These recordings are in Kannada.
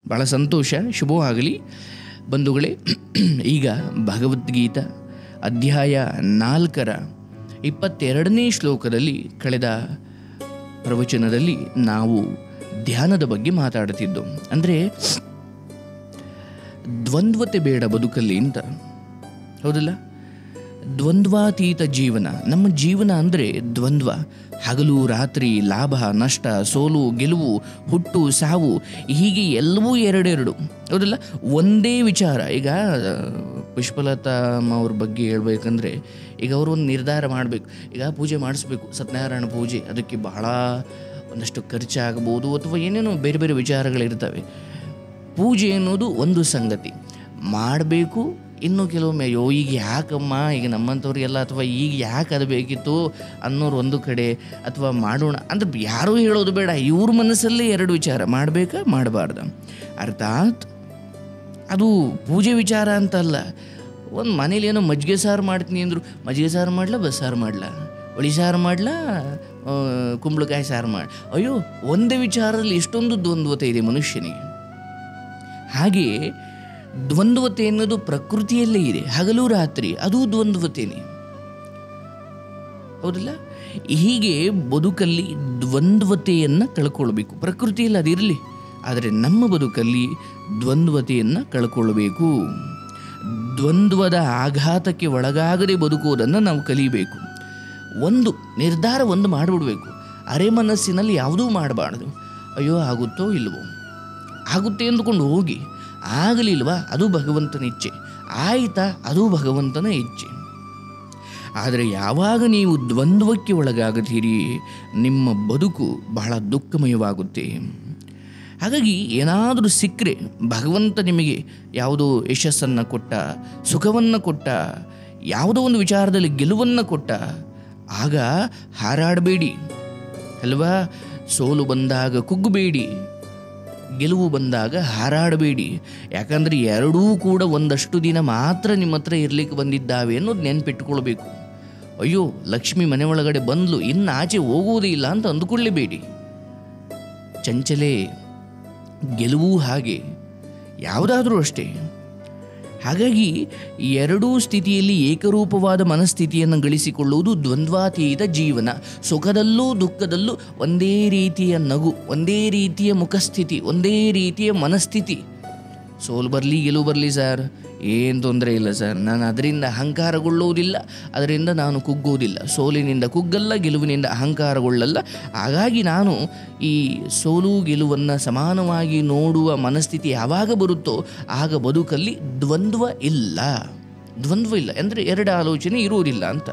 ಭಾಳ ಸಂತೋಷ, ಶುಭವಾಗಲಿ ಬಂಧುಗಳೇ. ಈಗ ಭಗವದ್ಗೀತಾ ಅಧ್ಯಾಯ 4ರ 22ನೇ ಶ್ಲೋಕದಲ್ಲಿ ಕಳೆದ ಪ್ರವಚನದಲ್ಲಿ ನಾವು ಧ್ಯಾನದ ಬಗ್ಗೆ ಮಾತಾಡ್ತಿದ್ದು. ಅಂದರೆ ದ್ವಂದ್ವತೆ ಬೇಡ ಬದುಕಲ್ಲಿ ಅಂತ, ಹೌದಲ್ಲ? ದ್ವಂದ್ವಾತೀತ ಜೀವನ. ನಮ್ಮ ಜೀವನ ಅಂದರೆ ದ್ವಂದ್ವ, ಹಗಲು ರಾತ್ರಿ, ಲಾಭ ನಷ್ಟ, ಸೋಲು ಗೆಲುವು, ಹುಟ್ಟು ಸಾವು, ಹೀಗೆ ಎಲ್ಲವೂ ಎರಡೆರಡು, ಹೌದಲ್ಲ? ಒಂದೇ ವಿಚಾರ. ಈಗ ಪುಷ್ಪಲತಾ ಅವ್ರ ಬಗ್ಗೆ ಹೇಳ್ಬೇಕಂದ್ರೆ, ಈಗ ಅವರು ಒಂದು ನಿರ್ಧಾರ ಮಾಡಬೇಕು. ಈಗ ಪೂಜೆ ಮಾಡಿಸ್ಬೇಕು, ಸತ್ಯನಾರಾಯಣ ಪೂಜೆ, ಅದಕ್ಕೆ ಬಹಳ ಒಂದಷ್ಟು ಖರ್ಚಾಗ್ಬೋದು ಅಥವಾ ಏನೇನೋ ಬೇರೆ ಬೇರೆ ವಿಚಾರಗಳಿರ್ತವೆ. ಪೂಜೆ ಅನ್ನೋದು ಒಂದು ಸಂಗತಿ ಮಾಡಬೇಕು. ಇನ್ನು ಕೆಲವೊಮ್ಮೆ ಅಯ್ಯೋ ಈಗ ಯಾಕಮ್ಮ, ಈಗ ನಮ್ಮಂಥವ್ರಿಗೆಲ್ಲ ಅಥವಾ ಈಗ ಯಾಕೆ ಅದು ಬೇಕಿತ್ತು ಅನ್ನೋರು ಒಂದು ಕಡೆ, ಅಥವಾ ಮಾಡೋಣ ಅಂದ್ರೆ ಯಾರೂ ಹೇಳೋದು ಬೇಡ, ಇವ್ರ ಮನಸ್ಸಲ್ಲೇ ಎರಡು ವಿಚಾರ, ಮಾಡಬೇಕಾ ಮಾಡಬಾರ್ದ. ಅರ್ಥಾತ್ ಅದು ಪೂಜೆ ವಿಚಾರ ಅಂತಲ್ಲ. ಒಂದು ಮನೇಲಿ ಏನೋ ಮಜ್ಜಿಗೆ ಸಾರು ಮಾಡ್ತೀನಿ ಅಂದರು, ಮಜ್ಜಿಗೆ ಸಾರು ಮಾಡಲ, ಬಸ್ಸಾರು ಮಾಡಲ, ಹುಳಿ ಸಾರು ಮಾಡಲ, ಕುಂಬಳಕಾಯಿ ಸಾರು ಮಾಡಿ, ಅಯ್ಯೋ ಒಂದೇ ವಿಚಾರದಲ್ಲಿ ಎಷ್ಟೊಂದು ದ್ವಂದ್ವತೆ ಇದೆ ಮನುಷ್ಯನಿಗೆ. ಹಾಗೆಯೇ ದ್ವಂದ್ವತೆ ಅನ್ನೋದು ಪ್ರಕೃತಿಯಲ್ಲೇ ಇದೆ. ಹಗಲು ರಾತ್ರಿ ಅದು ದ್ವಂದ್ವತೆಯೇ, ಹೌದಲ್ಲ? ಹೀಗೆ ಬದುಕಲ್ಲಿ ದ್ವಂದ್ವತೆಯನ್ನು ಕಳ್ಕೊಳ್ಬೇಕು. ಪ್ರಕೃತಿಯಲ್ಲಿ ಅದಿರಲಿ, ಆದರೆ ನಮ್ಮ ಬದುಕಲ್ಲಿ ದ್ವಂದ್ವತೆಯನ್ನು ಕಳ್ಕೊಳ್ಬೇಕು. ದ್ವಂದ್ವದ ಆಘಾತಕ್ಕೆ ಒಳಗಾಗದೆ ಬದುಕುವುದನ್ನು ನಾವು ಕಲಿಬೇಕು. ಒಂದು ನಿರ್ಧಾರ ಮಾಡಿಬಿಡ್ಬೇಕು. ಅರೆ ಮನಸ್ಸಿನಲ್ಲಿ ಯಾವುದೂ ಮಾಡಬಾರ್ದು. ಅಯ್ಯೋ ಆಗುತ್ತೋ ಇಲ್ವೋ, ಆಗುತ್ತೆ ಅಂದುಕೊಂಡು ಹೋಗಿ, ಆಗಲಿಲ್ವಾ ಅದು ಭಗವಂತನ ಇಚ್ಛೆ, ಆಯಿತಾ ಅದು ಭಗವಂತನ ಇಚ್ಛೆ. ಆದರೆ ಯಾವಾಗ ನೀವು ದ್ವಂದ್ವಕ್ಕೆ ಒಳಗಾಗುತ್ತೀರಿ, ನಿಮ್ಮ ಬದುಕು ಬಹಳ ದುಃಖಮಯವಾಗುತ್ತೆ. ಹಾಗಾಗಿ ಏನಾದರೂ ಸಿಕ್ಕರೆ, ಭಗವಂತ ನಿಮಗೆ ಯಾವುದೋ ಯಶಸ್ಸನ್ನು ಕೊಟ್ಟ, ಸುಖವನ್ನು ಕೊಟ್ಟ, ಯಾವುದೋ ಒಂದು ವಿಚಾರದಲ್ಲಿ ಗೆಲುವನ್ನು ಕೊಟ್ಟ, ಆಗ ಹಾರಾಡಬೇಡಿ ಅಲ್ವಾ? ಸೋಲು ಬಂದಾಗ ಕುಗ್ಗಬೇಡಿ, ಗೆಲುವು ಬಂದಾಗ ಹಾರಾಡಬೇಡಿ. ಯಾಕಂದರೆ ಎರಡೂ ಕೂಡ ಒಂದಷ್ಟು ದಿನ ಮಾತ್ರ ನಿಮ್ಮ ಹತ್ರ ಇರಲಿಕ್ಕೆ ಬಂದಿದ್ದಾವೆ ಅನ್ನೋದು ನೆನಪಿಟ್ಕೊಳ್ಬೇಕು. ಅಯ್ಯೋ ಲಕ್ಷ್ಮಿ ಮನೆ ಒಳಗಡೆ ಬಂದ್ಲು, ಇನ್ನು ಆಚೆ ಹೋಗುವುದೇ ಇಲ್ಲ ಅಂತ ಅಂದುಕೊಳ್ಳೇಬೇಡಿ. ಚಂಚಲೆ ಗೆಲುವು ಹಾಗೆ, ಯಾವುದಾದ್ರೂ ಅಷ್ಟೇ. ಹಾಗಾಗಿ ಎರಡೂ ಸ್ಥಿತಿಯಲ್ಲಿ ಏಕರೂಪವಾದ ಮನಸ್ಥಿತಿಯನ್ನು ಗಳಿಸಿಕೊಳ್ಳುವುದು ದ್ವಂದ್ವಾತೀತ ಜೀವನ. ಸುಖದಲ್ಲೂ ದುಃಖದಲ್ಲೂ ಒಂದೇ ರೀತಿಯ ನಗು, ಒಂದೇ ರೀತಿಯ ಮುಖಸ್ಥಿತಿ, ಒಂದೇ ರೀತಿಯ ಮನಸ್ಥಿತಿ. ಸೋಲು ಬರಲಿ ಗೆಲುವು ಬರಲಿ ಸರ್, ಏನು ತೊಂದರೆ ಇಲ್ಲ ಸರ್, ನಾನು ಅದರಿಂದ ಅಹಂಕಾರಗೊಳ್ಳುವುದಿಲ್ಲ, ಅದರಿಂದ ನಾನು ಕುಗ್ಗುವುದಿಲ್ಲ. ಸೋಲಿನಿಂದ ಕುಗ್ಗಲ್ಲ, ಗೆಲುವಿನಿಂದ ಅಹಂಕಾರಗೊಳ್ಳಲ್ಲ. ಹಾಗಾಗಿ ನಾನು ಈ ಸೋಲು ಗೆಲುವನ್ನು ಸಮಾನವಾಗಿ ನೋಡುವ ಮನಸ್ಥಿತಿ ಯಾವಾಗ ಬರುತ್ತೋ ಆಗ ಬದುಕಲ್ಲಿ ದ್ವಂದ್ವ ಇಲ್ಲ. ಅಂದರೆ ಎರಡು ಆಲೋಚನೆ ಇರುವುದಿಲ್ಲ ಅಂತ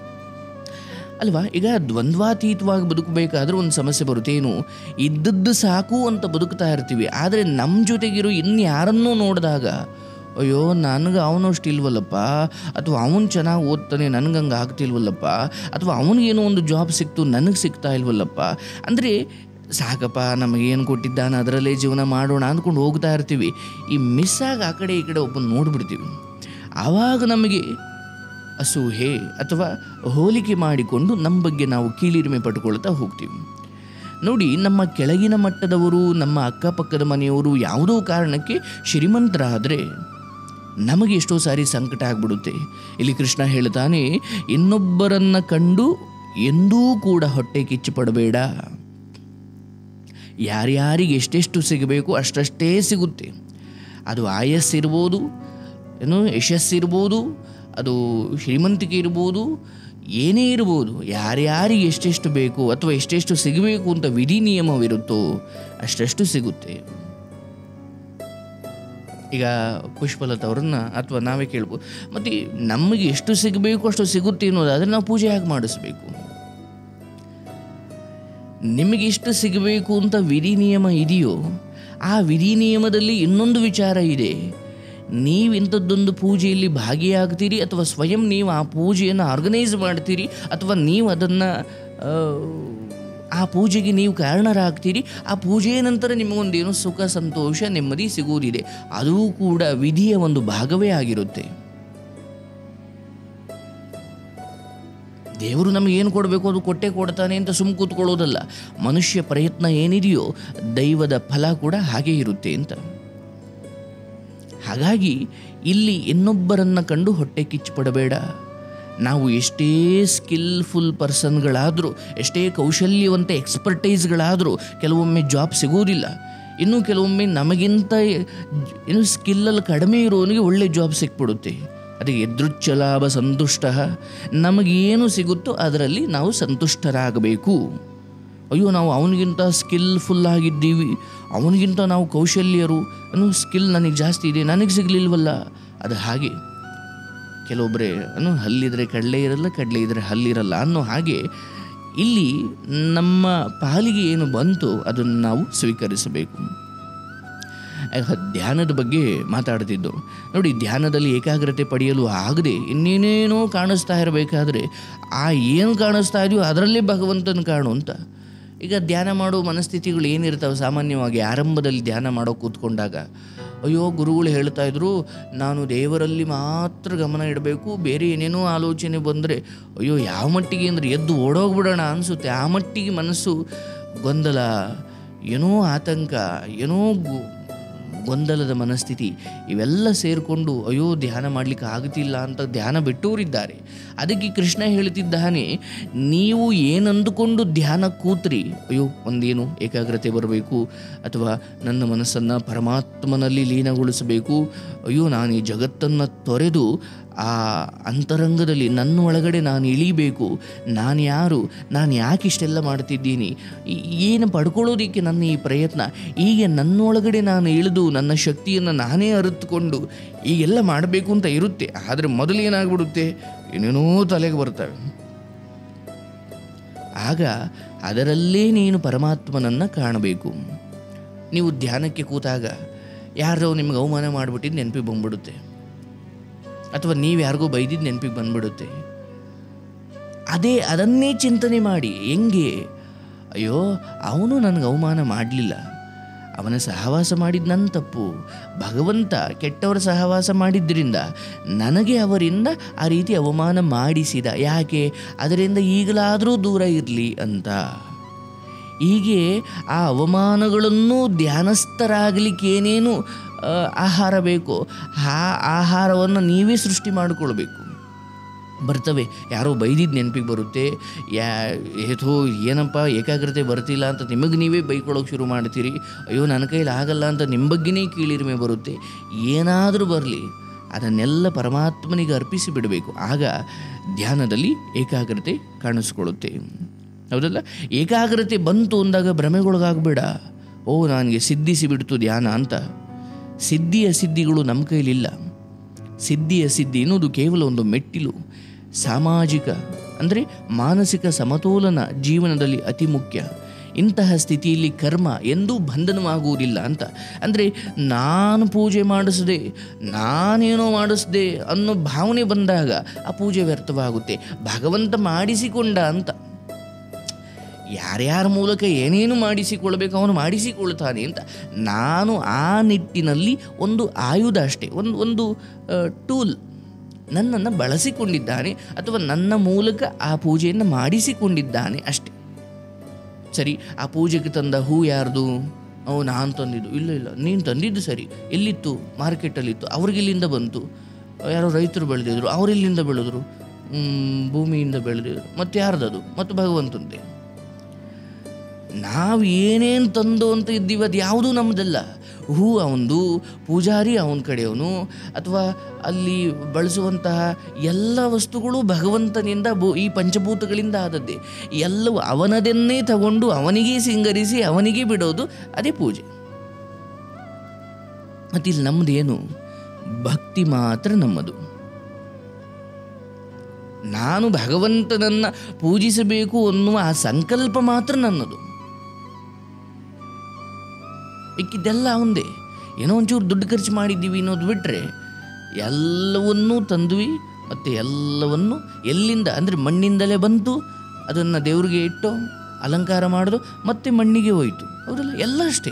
ಅಲ್ವಾ? ಈಗ ದ್ವಂದ್ವಾತೀತವಾಗಿ ಬದುಕಬೇಕಾದ್ರೆ ಒಂದು ಸಮಸ್ಯೆ ಬರುತ್ತೇನು, ಇದ್ದದ್ದು ಸಾಕು ಅಂತ ಬದುಕ್ತಾ ಇರ್ತೀವಿ. ಆದರೆ ನಮ್ಮ ಜೊತೆಗಿರೋ ಇನ್ಯಾರನ್ನೂ ನೋಡಿದಾಗ ಅಯ್ಯೋ ನನಗೆ ಅವನಷ್ಟು ಇಲ್ವಲ್ಲಪ್ಪ, ಅಥವಾ ಅವನು ಚೆನ್ನಾಗಿ ಓದ್ತಾನೆ ನನಗಂಗೆ ಆಗ್ತಿಲ್ವಲ್ಲಪ್ಪ, ಅಥವಾ ಅವನಿಗೇನೋ ಒಂದು ಜಾಬ್ ಸಿಕ್ತು ನನಗೆ ಸಿಗ್ತಾ ಇಲ್ವಲ್ಲಪ್ಪ, ಅಂದರೆ ಸಾಕಪ್ಪ ನಮಗೇನು ಕೊಟ್ಟಿದ್ದಾನೆ ಅದರಲ್ಲೇ ಜೀವನ ಮಾಡೋಣ ಅಂದ್ಕೊಂಡು ಹೋಗ್ತಾ ಇರ್ತೀವಿ. ಈ ಮಿಸ್ಸಾಗಿ ಆ ಕಡೆ ಈ ಕಡೆ ಒಬ್ಬನ ನೋಡಿಬಿಡ್ತೀವಿ. ಆವಾಗ ನಮಗೆ ಅಸೂಹೆ ಅಥವಾ ಹೋಲಿಕೆ ಮಾಡಿಕೊಂಡು ನಮ್ಮ ಬಗ್ಗೆ ನಾವು ಕೀಳಿರಿಮೆ ಪಟ್ಕೊಳ್ತಾ ಹೋಗ್ತೀವಿ. ನೋಡಿ, ನಮ್ಮ ಕೆಳಗಿನ ಮಟ್ಟದವರು, ನಮ್ಮ ಅಕ್ಕಪಕ್ಕದ ಮನೆಯವರು ಯಾವುದೋ ಕಾರಣಕ್ಕೆ ಶ್ರೀಮಂತರಾದರೆ ನಮಗೆ ಎಷ್ಟೋ ಸಾರಿ ಸಂಕಟ ಆಗಿಬಿಡುತ್ತೆ. ಇಲ್ಲಿ ಕೃಷ್ಣ ಹೇಳ್ತಾನೆ, ಇನ್ನೊಬ್ಬರನ್ನು ಕಂಡು ಎಂದೂ ಕೂಡ ಹೊಟ್ಟೆ ಕಿಚ್ಚು ಪಡಬೇಡ. ಯಾರ್ಯಾರಿಗೆ ಎಷ್ಟೆಷ್ಟು ಸಿಗಬೇಕು ಅಷ್ಟಷ್ಟೇ ಸಿಗುತ್ತೆ. ಅದು ಆಯಸ್ಸಿರ್ಬೋದು, ಯಶಸ್ಸಿರ್ಬೋದು, ಅದು ಶ್ರೀಮಂತಿಕೆ ಇರ್ಬೋದು, ಏನೇ ಇರ್ಬೋದು, ಯಾರ್ಯಾರಿಗೆ ಎಷ್ಟೆಷ್ಟು ಬೇಕು ಅಥವಾ ಎಷ್ಟೆಷ್ಟು ಸಿಗಬೇಕು ಅಂತ ವಿಧಿ ನಿಯಮವಿರುತ್ತೋ ಅಷ್ಟೆಷ್ಟು ಸಿಗುತ್ತೆ. ಈಗ ಪುಷ್ಪಲತಾ ಅವರನ್ನ ಅಥವಾ ನಾವೇ ಕೇಳ್ಬೋದು, ಮತ್ತು ನಮಗೆ ಎಷ್ಟು ಸಿಗಬೇಕು ಅಷ್ಟು ಸಿಗುತ್ತೆ ಅನ್ನೋದಾದರೆ ನಾವು ಪೂಜೆ ಹೇಗೆ ಮಾಡಿಸ್ಬೇಕು? ನಿಮಗೆ ಇಷ್ಟು ಸಿಗಬೇಕು ಅಂತ ವಿಧಿ ನಿಯಮ ಇದೆಯೋ, ಆ ವಿಧಿ ನಿಯಮದಲ್ಲಿ ಇನ್ನೊಂದು ವಿಚಾರ ಇದೆ. ನೀವು ಇಂಥದ್ದೊಂದು ಪೂಜೆಯಲ್ಲಿ ಭಾಗಿಯಾಗ್ತೀರಿ ಅಥವಾ ಸ್ವಯಂ ನೀವು ಆ ಪೂಜೆಯನ್ನು ಆರ್ಗನೈಸ್ ಮಾಡ್ತೀರಿ ಅಥವಾ ನೀವು ಅದನ್ನು ಆ ಪೂಜೆಗೆ ನೀವು ಕಾರಣರಾಗ್ತೀರಿ. ಆ ಪೂಜೆಯ ನಂತರ ನಿಮಗೊಂದೇನೋ ಸುಖ ಸಂತೋಷ ನೆಮ್ಮದಿ ಸಿಗುವುದಿದೆ. ಅದು ಕೂಡ ವಿಧಿಯ ಒಂದು ಭಾಗವೇ ಆಗಿರುತ್ತೆ. ದೇವರು ನಮಗೇನು ಕೊಡಬೇಕು ಅದು ಕೊಟ್ಟೇ ಕೊಡ್ತಾನೆ ಅಂತ ಸುಮ್ಮ ಕೂತ್ಕೊಳ್ಳೋದಲ್ಲ. ಮನುಷ್ಯ ಪ್ರಯತ್ನ ಏನಿದೆಯೋ ದೈವದ ಫಲ ಕೂಡ ಹಾಗೇ ಇರುತ್ತೆ ಅಂತ. ಹಾಗಾಗಿ ಇಲ್ಲಿ ಇನ್ನೊಬ್ಬರನ್ನು ಕಂಡು ಹೊಟ್ಟೆ ಕಿಚ್ಚು ಪಡಬೇಡ. ನಾವು ಎಷ್ಟೇ ಸ್ಕಿಲ್ಫುಲ್ ಪರ್ಸನ್ಗಳಾದರೂ, ಎಷ್ಟೇ ಕೌಶಲ್ಯವಂತ ಎಕ್ಸ್ಪರ್ಟೈಸ್ಗಳಾದರೂ ಕೆಲವೊಮ್ಮೆ ಜಾಬ್ ಸಿಗೋದಿಲ್ಲ. ಇನ್ನು ಕೆಲವೊಮ್ಮೆ ನಮಗಿಂತ ಏನು ಸ್ಕಿಲ್ಲಲ್ಲಿ ಕಡಿಮೆ ಇರೋನಿಗೆ ಒಳ್ಳೆ ಜಾಬ್ ಸಿಕ್ಬಿಡುತ್ತೆ. ಅದಕ್ಕೆ ಎದೃಚ್ಛಲಾಭ ಸಂತುಷ್ಟ, ನಮಗೇನು ಸಿಗುತ್ತೋ ಅದರಲ್ಲಿ ನಾವು ಸಂತುಷ್ಟರಾಗಬೇಕು. ಅಯ್ಯೋ ನಾವು ಅವನಿಗಿಂತ ಸ್ಕಿಲ್ಫುಲ್ ಆಗಿದ್ದೀವಿ, ಅವನಿಗಿಂತ ನಾವು ಕೌಶಲ್ಯರು, ಅನ್ನೋ ಸ್ಕಿಲ್ ನನಗೆ ಜಾಸ್ತಿ ಇದೆ, ನನಗೆ ಸಿಗಲಿಲ್ವಲ್ಲ. ಅದು ಹಾಗೆ ಕೆಲವೊಬ್ಬರೇ ಹಲ್ಲಿದ್ರೆ ಕಡಲೆ ಇರಲ್ಲ, ಕಡಲೆ ಇದ್ದರೆ ಹಲ್ಲಿರಲ್ಲ ಅನ್ನೋ ಹಾಗೆ ಇಲ್ಲಿ ನಮ್ಮ ಪಾಲಿಗೆ ಏನು ಬಂತು ಅದನ್ನು ನಾವು ಸ್ವೀಕರಿಸಬೇಕು. ಧ್ಯಾನದ ಬಗ್ಗೆ ಮಾತಾಡ್ತಿದ್ದು ನೋಡಿ, ಧ್ಯಾನದಲ್ಲಿ ಏಕಾಗ್ರತೆ ಪಡೆಯಲು ಆಗದೆ ಇನ್ನೇನೇನೋ ಕಾಣಿಸ್ತಾ ಇರಬೇಕಾದ್ರೆ ಆ ಏನು ಕಾಣಿಸ್ತಾ ಇದೆಯೋ ಅದರಲ್ಲೇ ಭಗವಂತನ ಕಾಣು ಅಂತ. ಈಗ ಧ್ಯಾನ ಮಾಡೋ ಮನಸ್ಥಿತಿಗಳು ಏನಿರ್ತಾವೆ, ಸಾಮಾನ್ಯವಾಗಿ ಆರಂಭದಲ್ಲಿ ಧ್ಯಾನ ಮಾಡೋ ಕೂತ್ಕೊಂಡಾಗ ಅಯ್ಯೋ ಗುರುಗಳು ಹೇಳ್ತಾ ಇದ್ರು ನಾನು ದೇವರಲ್ಲಿ ಮಾತ್ರ ಗಮನ ಇಡಬೇಕು, ಬೇರೆ ಏನೇನೋ ಆಲೋಚನೆ ಬಂದರೆ ಅಯ್ಯೋ ಯಾವ ಮಟ್ಟಿಗೆ ಅಂದರೆ ಎದ್ದು ಓಡೋಗ್ಬಿಡೋಣ ಅನಿಸುತ್ತೆ. ಆ ಮಟ್ಟಿಗೆ ಮನಸ್ಸು ಗೊಂದಲ, ಏನೋ ಆತಂಕ, ಏನೋ ಗೊಂದಲದ ಮನಸ್ಥಿತಿ ಇವೆಲ್ಲ ಸೇರಿಕೊಂಡು ಅಯ್ಯೋ ಧ್ಯಾನ ಮಾಡಲಿಕ್ಕೆ ಆಗುತ್ತಿಲ್ಲ ಅಂತ ಧ್ಯಾನ ಬಿಟ್ಟವರಿದ್ದಾರೆ. ಅದಕ್ಕೆ ಕೃಷ್ಣ ಹೇಳ್ತಿದ್ದಾನೆ, ನೀವು ಏನಂದುಕೊಂಡು ಧ್ಯಾನ ಕೂತ್ರಿ, ಅಯ್ಯೋ ಒಂದೇನು ಏಕಾಗ್ರತೆ ಬರಬೇಕು, ಅಥವಾ ನನ್ನ ಮನಸ್ಸನ್ನು ಪರಮಾತ್ಮನಲ್ಲಿ ಲೀನಗೊಳಿಸಬೇಕು, ಅಯ್ಯೋ ನಾನು ಈ ಜಗತ್ತನ್ನು ತೊರೆದು ಆ ಅಂತರಂಗದಲ್ಲಿ ನನ್ನ ಒಳಗಡೆ ನಾನು ಇಳಿಬೇಕು, ನಾನು ಯಾರು, ನಾನು ಯಾಕೆ ಇಷ್ಟೆಲ್ಲ ಮಾಡ್ತಿದ್ದೀನಿ, ಏನು ಪಡ್ಕೊಳ್ಳೋದಕ್ಕೆ ನನ್ನ ಈ ಪ್ರಯತ್ನ, ಹೀಗೆ ನನ್ನೊಳಗಡೆ ನಾನು ಇಳಿದು ನನ್ನ ಶಕ್ತಿಯನ್ನು ನಾನೇ ಅರಿತುಕೊಂಡು ಈಗೆಲ್ಲ ಮಾಡಬೇಕು ಅಂತ ಇರುತ್ತೆ. ಆದರೆ ಮೊದಲು ಏನಾಗ್ಬಿಡುತ್ತೆ, ಏನೇನೋ ತಲೆಗೆ ಬರ್ತವೆ. ಆಗ ಅದರಲ್ಲೇ ನೀನು ಪರಮಾತ್ಮನನ್ನು ಕಾಣಬೇಕು. ನೀವು ಧ್ಯಾನಕ್ಕೆ ಕೂತಾಗ ಯಾರೋ ನಿಮ್ಗೆ ಅವಮಾನ ಮಾಡಿಬಿಟ್ಟಿದ್ದು ನೆನಪಿಗೆ ಬಂದ್ಬಿಡುತ್ತೆ, ಅಥವಾ ನೀವು ಯಾರಿಗೋ ಬೈದಿದ್ದು ನೆನಪಿಗೆ ಬಂದ್ಬಿಡುತ್ತೆ. ಅದನ್ನೇ ಚಿಂತನೆ ಮಾಡಿ. ಹೆಂಗೆ, ಅಯ್ಯೋ ಅವನು ನನಗೆ ಅವಮಾನ ಮಾಡಲಿಲ್ಲ, ಅವನ ಸಹವಾಸ ಮಾಡಿದ್ದು ನನ್ನ ತಪ್ಪು, ಭಗವಂತ ಕೆಟ್ಟವರ ಸಹವಾಸ ಮಾಡಿದ್ದರಿಂದ ನನಗೆ ಅವರಿಂದ ಆ ರೀತಿ ಅವಮಾನ ಮಾಡಿಸಿದ, ಯಾಕೆ ಅದರಿಂದ ಈಗಲಾದರೂ ದೂರ ಇರಲಿ ಅಂತ. ಹೀಗೆ ಆ ಅವಮಾನಗಳನ್ನು ಧ್ಯಾನಸ್ಥರಾಗಲಿಕ್ಕೆ ಏನೇನು ಆಹಾರ ಬೇಕು ಆ ಆಹಾರವನ್ನು ನೀವೇ ಸೃಷ್ಟಿ ಮಾಡಿಕೊಳ್ಬೇಕು. ಬರ್ತವೆ, ಯಾರೋ ಬೈದಿದ್ದು ನೆನಪಿಗೆ ಬರುತ್ತೆ, ಏಥೋ ಏನಪ್ಪ ಏಕಾಗ್ರತೆ ಬರ್ತಿಲ್ಲ ಅಂತ ನಿಮಗೆ ನೀವೇ ಬೈಕೊಳ್ಳೋಕೆ ಶುರು ಮಾಡ್ತೀರಿ, ಅಯ್ಯೋ ನನ್ನ ಕೈಲಿ ಆಗಲ್ಲ ಅಂತ ನಿಮ್ಮ ಬಗ್ಗೆನೇ ಕೀಳಿರಿಮೆ ಬರುತ್ತೆ. ಏನಾದರೂ ಬರಲಿ ಅದನ್ನೆಲ್ಲ ಪರಮಾತ್ಮನಿಗೆ ಅರ್ಪಿಸಿ ಬಿಡಬೇಕು. ಆಗ ಧ್ಯಾನದಲ್ಲಿ ಏಕಾಗ್ರತೆ ಕಾಣಿಸ್ಕೊಳ್ಳುತ್ತೆ. ಹೌದಲ್ಲ? ಏಕಾಗ್ರತೆ ಬಂತು ಅಂದಾಗ ಭ್ರಮೆಗೊಳಗಾಗಬೇಡ, ಓ ನನಗೆ ಸಿದ್ಧಿಸಿಬಿಡ್ತು ಧ್ಯಾನ ಅಂತ. ಸಿದ್ಧಿಯ ಸಿದ್ಧಿಗಳು ನಮ್ಮ ಕೈಲಿಲ್ಲ. ಸಿದ್ಧಿಯ ಸಿದ್ಧಿ ಎನ್ನುವುದು ಕೇವಲ ಒಂದು ಮೆಟ್ಟಿಲು. ಸಾಮಾಜಿಕ ಅಂದರೆ ಮಾನಸಿಕ ಸಮತೋಲನ ಜೀವನದಲ್ಲಿ ಅತಿ ಮುಖ್ಯ. ಇಂತಹ ಸ್ಥಿತಿಯಲ್ಲಿ ಕರ್ಮ ಎಂದೂ ಬಂಧನವಾಗುವುದಿಲ್ಲ ಅಂತ. ಅಂದರೆ ನಾನು ಪೂಜೆ ಮಾಡಿಸಿದೆ, ನಾನೇನೋ ಮಾಡಿಸಿದೆ ಅನ್ನೋ ಭಾವನೆ ಬಂದಾಗ ಆ ಪೂಜೆ ವ್ಯರ್ಥವಾಗುತ್ತೆ. ಭಗವಂತ ಮಾಡಿಸಿಕೊಂಡ ಅಂತ. ಯಾರ್ಯಾರ ಮೂಲಕ ಏನೇನು ಮಾಡಿಸಿಕೊಳ್ಬೇಕು ಅವನು ಮಾಡಿಸಿಕೊಳ್ತಾನೆ ಅಂತ. ನಾನು ಆ ನಿಟ್ಟಿನಲ್ಲಿ ಒಂದು ಆಯುಧ ಅಷ್ಟೇ, ಒಂದು ಟೂಲ್. ನನ್ನನ್ನು ಬಳಸಿಕೊಂಡಿದ್ದಾನೆ ಅಥವಾ ನನ್ನ ಮೂಲಕ ಆ ಪೂಜೆಯನ್ನು ಮಾಡಿಸಿಕೊಂಡಿದ್ದಾನೆ ಅಷ್ಟೆ. ಸರಿ, ಆ ಪೂಜೆಗೆ ತಂದ ಹೂ ಯಾರ್ದು? ನಾನು ತಂದಿದ್ದು? ಇಲ್ಲ ನೀನು ತಂದಿದ್ದು ಸರಿ. ಎಲ್ಲಿತ್ತು? ಮಾರ್ಕೆಟಲ್ಲಿತ್ತು. ಅವ್ರಿಗೆಲ್ಲಿಂದ ಬಂತು? ಯಾರೋ ರೈತರು ಬೆಳೆದಿದ್ರು, ಅವರೆಲ್ಲಿಂದ ಬೆಳೆದ್ರು? ಭೂಮಿಯಿಂದ ಬೆಳೆದಿದ್ರು. ಮತ್ತು ಯಾರ್ದದು? ಮತ್ತು ಭಗವಂತಂತೆ. ನಾವು ಏನೇನು ತಂದು ಅಂತ ಇದ್ದೀವಿ ಅದು ಯಾವುದೂ ನಮ್ಮದಲ್ಲ. ಹೂ ಅವನದು, ಪೂಜಾರಿ ಅವನ ಕಡೆಯವನು, ಅಥವಾ ಅಲ್ಲಿ ಬಳಸುವಂತಹ ಎಲ್ಲ ವಸ್ತುಗಳು ಭಗವಂತನಿಂದ ಈ ಪಂಚಭೂತಗಳಿಂದ ಆದದ್ದೇ. ಎಲ್ಲವೂ ಅವನದನ್ನೇ ತಗೊಂಡು ಅವನಿಗೆ ಸಿಂಗರಿಸಿ ಅವನಿಗೆ ಬಿಡೋದು, ಅದೇ ಪೂಜೆ. ಮತ್ತಿಲ್ಲಿ ನಮ್ಮದೇನು? ಭಕ್ತಿ ಮಾತ್ರ ನಮ್ಮದು. ನಾನು ಭಗವಂತನನ್ನು ಪೂಜಿಸಬೇಕು ಅನ್ನುವ ಆ ಸಂಕಲ್ಪ ಮಾತ್ರ ನನ್ನದು. ಇದೆಲ್ಲ ಅವಂದೇ. ಏನೋ ಒಂಚೂರು ದುಡ್ಡು ಖರ್ಚು ಮಾಡಿದ್ದೀವಿ ಅನ್ನೋದು ಬಿಟ್ಟರೆ ಎಲ್ಲವನ್ನೂ ತಂದ್ವಿ. ಮತ್ತು ಎಲ್ಲವನ್ನು ಎಲ್ಲಿಂದ ಅಂದರೆ ಮಣ್ಣಿಂದಲೇ ಬಂತು, ಅದನ್ನು ದೇವರಿಗೆ ಇಟ್ಟು ಅಲಂಕಾರ ಮಾಡಿದು, ಮತ್ತೆ ಮಣ್ಣಿಗೆ ಹೋಯಿತು. ಹೌದಲ್ಲ? ಎಲ್ಲ ಅಷ್ಟೇ.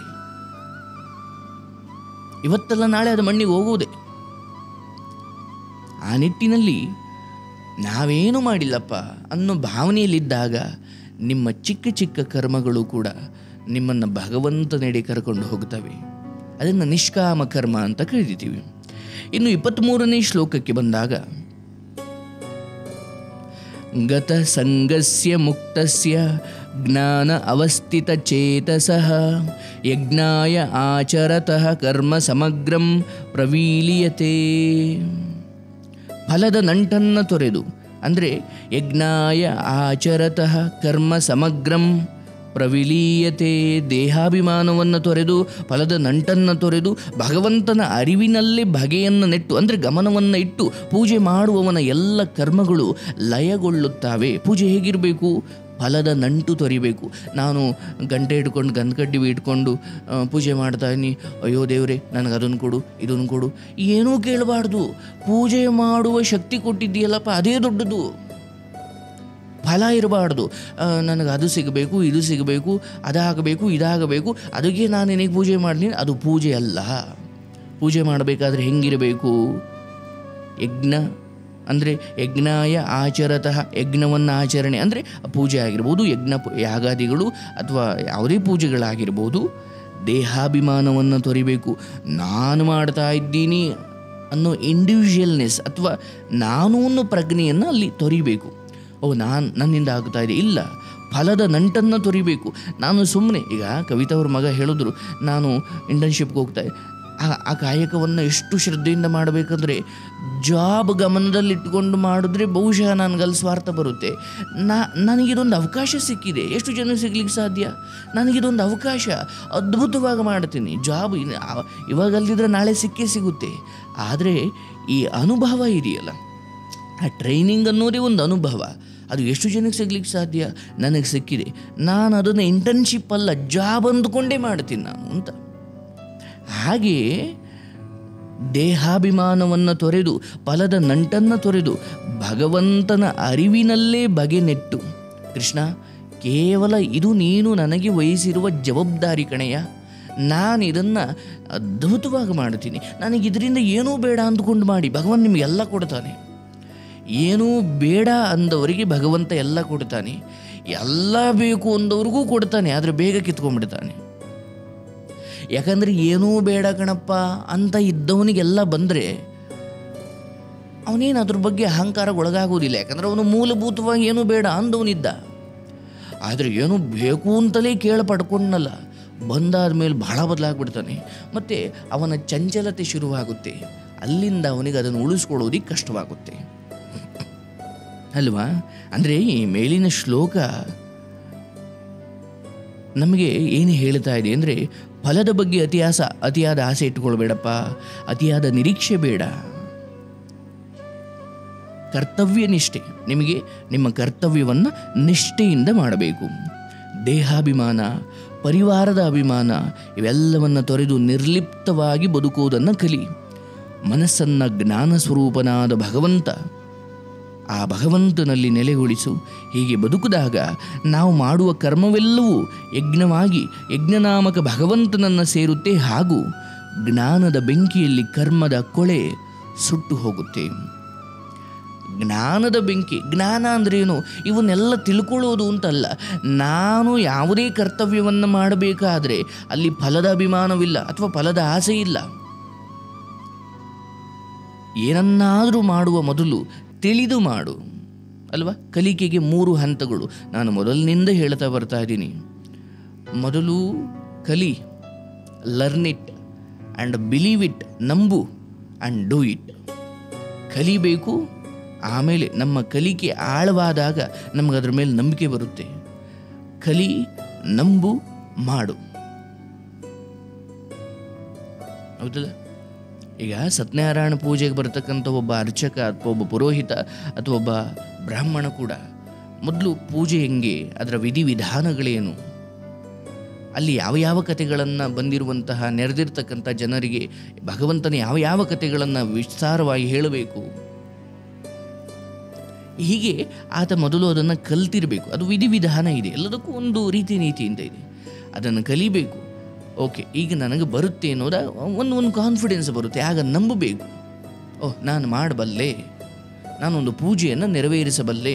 ಇವತ್ತೆಲ್ಲ ನಾಳೆ ಅದು ಮಣ್ಣಿಗೆ ಹೋಗುವುದೇ. ಆ ನಿಟ್ಟಿನಲ್ಲಿ ನಾವೇನು ಮಾಡಿಲ್ಲಪ್ಪ ಅನ್ನೋ ಭಾವನೆಯಲ್ಲಿದ್ದಾಗ ನಿಮ್ಮ ಚಿಕ್ಕ ಚಿಕ್ಕ ಕರ್ಮಗಳು ಕೂಡ ನಿಮ್ಮನ್ನು ಭಗವಂತನೆಡೆ ಕರ್ಕೊಂಡು ಹೋಗ್ತವೆ. ಅದನ್ನು ನಿಷ್ಕಾಮ ಕರ್ಮ ಅಂತ ಕರೀತೀವಿ. ಇನ್ನು 23ನೇ ಶ್ಲೋಕಕ್ಕೆ ಬಂದಾಗ, ಗತ ಸಂಗಸ್ಯ ಮುಕ್ತಸ್ಯ ಜ್ಞಾನ ಅವಸ್ಥಿತ ಚೇತಸಃ ಯಜ್ಞಾಯ ಆಚರತಃ ಕರ್ಮ ಸಮಗ್ರಂ ಪ್ರವೀಲಿಯತೆ. ಫಲದ ನಂಟನ್ನು ತೊರೆದು, ಅಂದರೆ ಯಜ್ಞಾಯ ಆಚರತಃ ಕರ್ಮ ಸಮಗ್ರಂ ಪ್ರವಿಲೀಯತೆ, ದೇಹಾಭಿಮಾನವನ್ನು ತೊರೆದು ಫಲದ ನಂಟನ್ನು ತೊರೆದು ಭಗವಂತನ ಅರಿವಿನಲ್ಲೇ ಬಗೆಯನ್ನು ನೆಟ್ಟು, ಅಂದರೆ ಗಮನವನ್ನು ಇಟ್ಟು ಪೂಜೆ ಮಾಡುವವನ ಎಲ್ಲ ಕರ್ಮಗಳು ಲಯಗೊಳ್ಳುತ್ತವೆ. ಪೂಜೆ ಹೇಗಿರಬೇಕು? ಫಲದ ನಂಟು ತೊರಿಬೇಕು. ನಾನು ಗಂಟೆ ಇಟ್ಕೊಂಡು ಗಂಧಕಡ್ಡಿ ಇಟ್ಕೊಂಡು ಪೂಜೆ ಮಾಡ್ತಾಯಿನಿ, ಅಯ್ಯೋ ದೇವರೇ ನನಗೆ ಅದನ್ನು ಕೊಡು ಇದನ್ನು ಕೊಡು, ಏನೂ ಕೇಳಬಾರ್ದು. ಪೂಜೆ ಮಾಡುವ ಶಕ್ತಿ ಕೊಟ್ಟಿದ್ದೀಯಲ್ಲಪ್ಪ, ಅದೇ ದೊಡ್ಡದು. ಫಲ ಇರಬಾರ್ದು. ನನಗೆ ಅದು ಸಿಗಬೇಕು, ಇದು ಸಿಗಬೇಕು, ಅದಾಗಬೇಕು, ಇದಾಗಬೇಕು, ಅದಕ್ಕೆ ನಾನು ನಿನಗೆ ಪೂಜೆ ಮಾಡ್ತೀನಿ. ಅದು ಪೂಜೆ ಅಲ್ಲ. ಪೂಜೆ ಮಾಡಬೇಕಾದ್ರೆ ಹೆಂಗಿರಬೇಕು? ಯಜ್ಞ ಅಂದರೆ ಯಜ್ಞಾಯ ಆಚರತಃ, ಯಜ್ಞವನ್ನು ಆಚರಣೆ ಅಂದರೆ ಪೂಜೆ ಆಗಿರ್ಬೋದು, ಯಜ್ಞ ಯಾಗಾದಿಗಳು ಅಥವಾ ಯಾವುದೇ ಪೂಜೆಗಳಾಗಿರ್ಬೋದು. ದೇಹಾಭಿಮಾನವನ್ನು ತೊರಿಬೇಕು. ನಾನು ಮಾಡ್ತಾ ಇದ್ದೀನಿ ಅನ್ನೋ ಇಂಡಿವಿಜುವಲ್ನೆಸ್ ಅಥವಾ ನಾನು ಅನ್ನೋ ಪ್ರಜ್ಞೆಯನ್ನು ಅಲ್ಲಿ ತೊರಿಬೇಕು. ನನ್ನಿಂದ ಆಗ್ತಾ ಇದೆ, ಇಲ್ಲ, ಫಲದ ನಂಟನ್ನು ತೊರಿಬೇಕು. ನಾನು ಸುಮ್ಮನೆ, ಈಗ ಕವಿತಾ ಅವ್ರ ಮಗ ಹೇಳಿದ್ರು, ನಾನು ಇಂಟರ್ನ್ಶಿಪ್ಗೆ ಹೋಗ್ತಾ ಆ ಕಾಯಕವನ್ನು ಎಷ್ಟು ಶ್ರದ್ಧೆಯಿಂದ ಮಾಡಬೇಕಂದ್ರೆ ಜಾಬ್ ಗಮನದಲ್ಲಿಟ್ಟುಕೊಂಡು ಮಾಡಿದ್ರೆ ಬಹುಶಃ ನನಗಲ್ಲಿ ಸ್ವಾರ್ಥ ಬರುತ್ತೆ. ನನಗಿದೊಂದು ಅವಕಾಶ ಸಿಕ್ಕಿದೆ, ಎಷ್ಟು ಜನ ಸಿಗ್ಲಿಕ್ಕೆ ಸಾಧ್ಯ? ನನಗಿದೊಂದು ಅವಕಾಶ, ಅದ್ಭುತವಾಗಿ ಮಾಡ್ತೀನಿ. ಜಾಬ್ ಇವಾಗಲ್ದಿದ್ರೆ ನಾಳೆ ಸಿಕ್ಕೇ ಸಿಗುತ್ತೆ. ಆದರೆ ಈ ಅನುಭವ ಇದೆಯಲ್ಲ, ಆ ಟ್ರೈನಿಂಗ್ ಅನ್ನೋದೇ ಒಂದು ಅನುಭವ. ಅದು ಎಷ್ಟು ಜನಕ್ಕೆ ಸಿಗ್ಲಿಕ್ಕೆ ಸಾಧ್ಯ? ನನಗೆ ಸಿಕ್ಕಿದೆ, ನಾನು ಅದನ್ನು ಇಂಟರ್ನ್ಶಿಪ್ ಅಲ್ಲ ಜಾಬ್ ಅಂದುಕೊಂಡೇ ಮಾಡ್ತೀನಿ ನಾನು ಅಂತ. ಹಾಗೆಯೇ ದೇಹಾಭಿಮಾನವನ್ನು ತೊರೆದು ಫಲದ ನಂಟನ್ನು ತೊರೆದು ಭಗವಂತನ ಅರಿವಿನಲ್ಲೇ ಬಗೆ ನೆಟ್ಟು, ಕೃಷ್ಣ ಕೇವಲ ಇದು ನೀನು ನನಗೆ ವಹಿಸಿರುವ ಜವಾಬ್ದಾರಿ ಕಣೆಯ, ನಾನು ಇದನ್ನು ಅದ್ಭುತವಾಗಿ ಮಾಡ್ತೀನಿ, ನನಗಿದರಿಂದ ಏನೂ ಬೇಡ ಅಂದುಕೊಂಡು ಮಾಡಿ. ಭಗವಂತ ನಿಮಗೆಲ್ಲ ಕೊಡ್ತಾನೆ. ಏನೂ ಬೇಡ ಅಂದವರಿಗೆ ಭಗವಂತ ಎಲ್ಲ ಕೊಡ್ತಾನೆ, ಎಲ್ಲ ಬೇಕು ಅಂದವ್ರಿಗೂ ಕೊಡ್ತಾನೆ, ಆದರೆ ಬೇಗ ಕಿತ್ಕೊಂಡ್ಬಿಡ್ತಾನೆ. ಯಾಕಂದರೆ ಏನೂ ಬೇಡ ಕಣಪ್ಪ ಅಂತ ಇದ್ದವನಿಗೆಲ್ಲ ಬಂದರೆ ಅವನೇನು ಅದ್ರ ಬಗ್ಗೆ ಅಹಂಕಾರಕ್ಕೆ ಒಳಗಾಗೋದಿಲ್ಲ. ಯಾಕಂದರೆ ಅವನು ಮೂಲಭೂತವಾಗಿ ಏನೂ ಬೇಡ ಅಂದವನಿದ್ದ. ಆದರೆ ಏನೂ ಬೇಕು ಅಂತಲೇ ಪಡ್ಕೊಂಡಲ್ಲ, ಬಂದಾದ ಮೇಲೆ ಬಹಳ ಬದಲಾಗ್ಬಿಡ್ತಾನೆ. ಮತ್ತು ಅವನ ಚಂಚಲತೆ ಶುರುವಾಗುತ್ತೆ. ಅಲ್ಲಿಂದ ಅವನಿಗೆ ಅದನ್ನು ಉಳಿಸ್ಕೊಳ್ಳೋದಿಕ್ಕೆ ಕಷ್ಟವಾಗುತ್ತೆ ಅಲ್ವಾ? ಅಂದರೆ ಈ ಮೇಲಿನ ಶ್ಲೋಕ ನಮಗೆ ಏನು ಹೇಳ್ತಾ ಇದೆ ಅಂದರೆ, ಫಲದ ಬಗ್ಗೆ ಅತಿಯಾದ ಆಸೆ ಇಟ್ಟುಕೊಳ್ಬೇಡಪ್ಪ, ಅತಿಯಾದ ನಿರೀಕ್ಷೆ ಬೇಡ. ಕರ್ತವ್ಯ ನಿಷ್ಠೆ, ನಿಮಗೆ ನಿಮ್ಮ ಕರ್ತವ್ಯವನ್ನು ನಿಷ್ಠೆಯಿಂದ ಮಾಡಬೇಕು. ದೇಹಾಭಿಮಾನ, ಪರಿವಾರದ ಅಭಿಮಾನ ಇವೆಲ್ಲವನ್ನು ತೊರೆದು ನಿರ್ಲಿಪ್ತವಾಗಿ ಬದುಕುವುದನ್ನು ಕಲಿ. ಮನಸ್ಸನ್ನು ಜ್ಞಾನ ಸ್ವರೂಪನಾದ ಭಗವಂತ, ಆ ಭಗವಂತನಲ್ಲಿ ನೆಲೆಗೊಳಿಸು. ಹೀಗೆ ಬದುಕಿದಾಗ ನಾವು ಮಾಡುವ ಕರ್ಮವೆಲ್ಲವೂ ಯಜ್ಞವಾಗಿ ಯಜ್ಞನಾಮಕ ಭಗವಂತನನ್ನು ಸೇರುತ್ತೆ. ಹಾಗೂ ಜ್ಞಾನದ ಬೆಂಕಿಯಲ್ಲಿ ಕರ್ಮದ ಕೊಳೆ ಸುಟ್ಟು ಹೋಗುತ್ತೆ. ಜ್ಞಾನದ ಬೆಂಕಿ, ಜ್ಞಾನ ಅಂದ್ರೇನು? ಇವನ್ನೆಲ್ಲ ತಿಳ್ಕೊಳ್ಳೋದು ಅಂತಲ್ಲ. ನಾನು ಯಾವುದೇ ಕರ್ತವ್ಯವನ್ನು ಮಾಡಬೇಕಾದ್ರೆ ಅಲ್ಲಿ ಫಲದ ಅಭಿಮಾನವಿಲ್ಲ ಅಥವಾ ಫಲದ ಆಸೆ ಇಲ್ಲ. ಏನನ್ನಾದರೂ ಮಾಡುವ ಮೊದಲು ತಿಳಿದು ಮಾಡು ಅಲ್ವಾ? ಕಲಿಕೆಗೆ 3 ಹಂತಗಳು ನಾನು ಮೊದಲಿನಿಂದ ಹೇಳ್ತಾ ಬರ್ತಾ ಇದ್ದೀನಿ. ಮೊದಲು ಕಲಿ, learn it and believe it, ನಂಬು ಆ್ಯಂಡ್ ಡೂ ಇಟ್. ಕಲಿಬೇಕು, ಆಮೇಲೆ ನಮ್ಮ ಕಲಿಕೆ ಆಳವಾದಾಗ ನಮಗೆ ಅದ್ರ ಮೇಲೆ ನಂಬಿಕೆ ಬರುತ್ತೆ. ಕಲಿ, ನಂಬು, ಮಾಡು. ಹೌದಲ್ಲ? ಈಗ ಸತ್ಯನಾರಾಯಣ ಪೂಜೆಗೆ ಬರ್ತಕ್ಕಂಥ ಒಬ್ಬ ಅರ್ಚಕ ಅಥವಾ ಒಬ್ಬ ಪುರೋಹಿತ ಅಥವಾ ಒಬ್ಬ ಬ್ರಾಹ್ಮಣ ಕೂಡ ಮೊದಲು ಪೂಜೆ ಹೆಂಗೆ, ಅದರ ವಿಧಿವಿಧಾನಗಳೇನು, ಅಲ್ಲಿ ಯಾವ ಕಥೆಗಳನ್ನು ಬಂದಿರುವಂತಹ ನೆರೆದಿರ್ತಕ್ಕಂಥ ಜನರಿಗೆ ಭಗವಂತನ ಯಾವ ಕಥೆಗಳನ್ನು ವಿಸ್ತಾರವಾಗಿ ಹೇಳಬೇಕು, ಹೀಗೆ ಆತ ಮೊದಲು ಅದನ್ನು ಕಲ್ತಿರಬೇಕು. ಅದು ವಿಧಿವಿಧಾನ ಇದೆ, ಎಲ್ಲದಕ್ಕೂ ಒಂದು ರೀತಿ ನೀತಿಯಿಂದ ಇದೆ. ಅದನ್ನು ಕಲಿಬೇಕು. ಓಕೆ, ಈಗ ನನಗೆ ಬರುತ್ತೆ ಅನ್ನೋದ ಒಂದು ಕಾನ್ಫಿಡೆನ್ಸ್ ಬರುತ್ತೆ. ಆಗ ನಂಬಬೇಕು, ನಾನು ಮಾಡಬಲ್ಲೆ, ನಾನೊಂದು ಪೂಜೆಯನ್ನು ನೆರವೇರಿಸಬಲ್ಲೆ.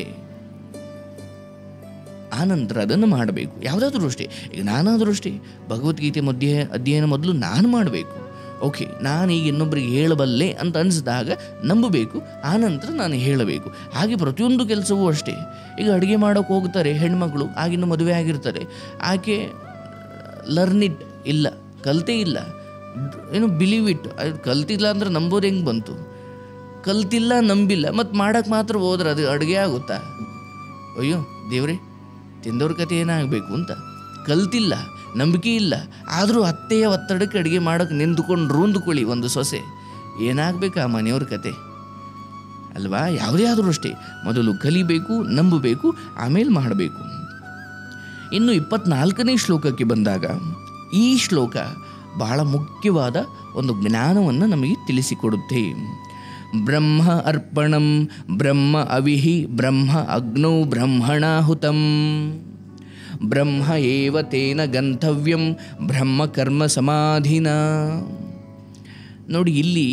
ಆನಂತರ ಅದನ್ನು ಮಾಡಬೇಕು. ಯಾವುದಾದ್ರೂ ಅಷ್ಟೇ, ಈಗ ನಾನಾದರೂ ಅಷ್ಟೇ ಭಗವದ್ಗೀತೆ ಅಧ್ಯಯನ ಮೊದಲು ನಾನು ಮಾಡಬೇಕು. ಓಕೆ, ನಾನೀಗ ಇನ್ನೊಬ್ಬರಿಗೆ ಹೇಳಬಲ್ಲೆ ಅಂತ ಅನಿಸಿದಾಗ ನಂಬಬೇಕು, ಆನಂತರ ನಾನು ಹೇಳಬೇಕು. ಹಾಗೆ ಪ್ರತಿಯೊಂದು ಕೆಲಸವೂ ಅಷ್ಟೇ. ಈಗ ಅಡುಗೆ ಮಾಡೋಕ್ಕೆ ಹೋಗ್ತಾರೆ ಹೆಣ್ಮಗಳು, ಆಗಿನ್ನೂ ಮದುವೆ ಆಗಿರ್ತಾರೆ, ಆಕೆ ಲರ್ನ್ ಇಟ್ ಇಲ್ಲ, ಕಲ್ತೇ ಇಲ್ಲ, ಏನು ಬಿಲೀವ್ ಇಟ್, ಅದು ಕಲ್ತಿಲ್ಲ ಅಂದ್ರೆ ನಂಬೋದು ಹೆಂಗೆ ಬಂತು? ಕಲ್ತಿಲ್ಲ, ನಂಬಿಲ್ಲ, ಮತ್ತು ಮಾಡೋಕ್ಕೆ ಮಾತ್ರ ಹೋದ್ರೆ ಅದು ಅಡುಗೆ ಆಗುತ್ತಾ? ಅಯ್ಯೋ ದೇವ್ರೆ, ತಿಂದವ್ರ ಕತೆ ಏನಾಗಬೇಕು ಅಂತ. ಕಲ್ತಿಲ್ಲ, ನಂಬಿಕೆ ಇಲ್ಲ, ಆದರೂ ಅತ್ತೆಯ ಒತ್ತಡಕ್ಕೆ ಅಡುಗೆ ಮಾಡೋಕ್ಕೆ ನಿಂತ್ಕೊಂಡು ರೂಂದ್ಕೊಳ್ಳಿ ಒಂದು ಸೊಸೆ, ಏನಾಗಬೇಕು ಆ ಮನೆಯವ್ರ ಕತೆ ಅಲ್ವಾ? ಯಾವುದೇ ಆದರೂ ಅಷ್ಟೇ, ಮೊದಲು ಕಲಿಬೇಕು, ನಂಬಬೇಕು, ಆಮೇಲೆ ಮಾಡಬೇಕು. ಇನ್ನು 24ನೇ ಶ್ಲೋಕಕ್ಕೆ ಬಂದಾಗ, ಈ ಶ್ಲೋಕ ಬಹಳ ಮುಖ್ಯವಾದ ಒಂದು ಜ್ಞಾನವನ್ನು ನಮಗೆ ತಿಳಿಸಿಕೊಡುತ್ತೆ. ಬ್ರಹ್ಮ ಅರ್ಪಣಂ ಬ್ರಹ್ಮ ಅವಿಹಿ ಬ್ರಹ್ಮ ಅಗ್ನೌ ಬ್ರಹ್ಮಣಾಹುತಂ ಬ್ರಹ್ಮ ಏವ ತೇನ ಗಂತವ್ಯಂ ಬ್ರಹ್ಮ ಕರ್ಮ ಸಮಾಧಿನ. ನೋಡಿ, ಇಲ್ಲಿ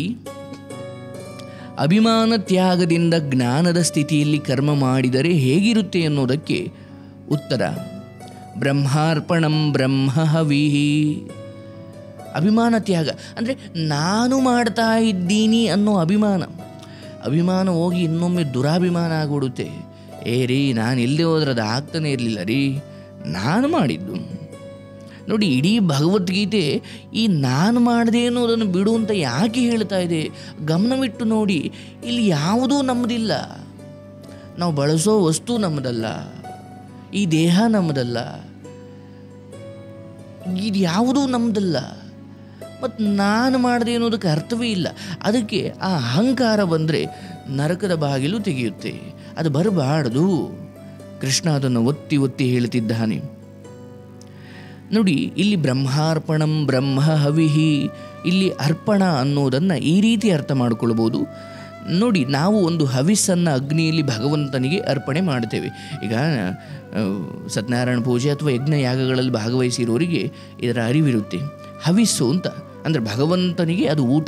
ಅಭಿಮಾನ ತ್ಯಾಗದಿಂದ ಜ್ಞಾನದ ಸ್ಥಿತಿಯಲ್ಲಿ ಕರ್ಮ ಮಾಡಿದರೆ ಹೇಗಿರುತ್ತೆ ಅನ್ನೋದಕ್ಕೆ ಉತ್ತರ ಬ್ರಹ್ಮಾರ್ಪಣಂ ಬ್ರಹ್ಮ ಹವಿಹಿ. ಅಭಿಮಾನ ತ್ಯಾಗ ಅಂದರೆ ನಾನು ಮಾಡ್ತಾ ಇದ್ದೀನಿ ಅನ್ನೋ ಅಭಿಮಾನ ಹೋಗಿ ಇನ್ನೊಮ್ಮೆ ದುರಾಭಿಮಾನ ಆಗಿಬಿಡುತ್ತೆ. ರೀ, ನಾನು ಎಲ್ಲಿ ಹೋದ್ರೆ ಅದು ಆಗ್ತಾನೆ ಇರಲಿಲ್ಲ ರೀ, ನಾನು ಮಾಡಿದ್ದು. ನೋಡಿ, ಇಡೀ ಭಗವದ್ಗೀತೆ ಈ ನಾನು ಮಾಡಿದೆ ಅನ್ನೋದನ್ನು ಬಿಡು ಅಂತ ಯಾಕೆ ಹೇಳ್ತಾ ಇದೆ? ಗಮನವಿಟ್ಟು ನೋಡಿ, ಇಲ್ಲಿ ಯಾವುದೂ ನಮ್ಮದಿಲ್ಲ. ನಾವು ಬಳಸೋ ವಸ್ತು ನಮ್ಮದಲ್ಲ, ಈ ದೇಹ ನಮ್ಮದಲ್ಲ, ಇದು ಯಾವುದೂ ನಮ್ಮದಲ್ಲ. ಮತ್ತು ನಾನು ಮಾಡಿದೆ ಅನ್ನೋದಕ್ಕೆ ಅರ್ಥವೇ ಇಲ್ಲ. ಅದಕ್ಕೆ ಆ ಅಹಂಕಾರ ಬಂದರೆ ನರಕದ ಬಾಗಿಲು ತೆಗೆಯುತ್ತೆ, ಅದು ಬರಬಾರ್ದು. ಕೃಷ್ಣ ಅದನ್ನು ಒತ್ತಿ ಒತ್ತಿ ಹೇಳ್ತಿದ್ದಾನೆ. ನೋಡಿ, ಇಲ್ಲಿ ಬ್ರಹ್ಮಾರ್ಪಣಂ ಬ್ರಹ್ಮ ಹವಿಹಿ, ಇಲ್ಲಿ ಅರ್ಪಣ ಅನ್ನೋದನ್ನು ಈ ರೀತಿ ಅರ್ಥ ಮಾಡಿಕೊಳ್ಬೋದು. ನೋಡಿ, ನಾವು ಒಂದು ಹವಿಸ್ಸನ್ನು ಅಗ್ನಿಯಲ್ಲಿ ಭಗವಂತನಿಗೆ ಅರ್ಪಣೆ ಮಾಡ್ತೇವೆ. ಈಗ ಸತ್ಯನಾರಾಯಣ ಪೂಜೆ ಅಥವಾ ಯಜ್ಞ ಯಾಗಗಳಲ್ಲಿ ಭಾಗವಹಿಸಿರೋರಿಗೆ ಇದರ ಅರಿವಿರುತ್ತೆ. ಹವಿಸ್ಸು ಅಂತ ಅಂದರೆ ಭಗವಂತನಿಗೆ ಅದು ಊಟ.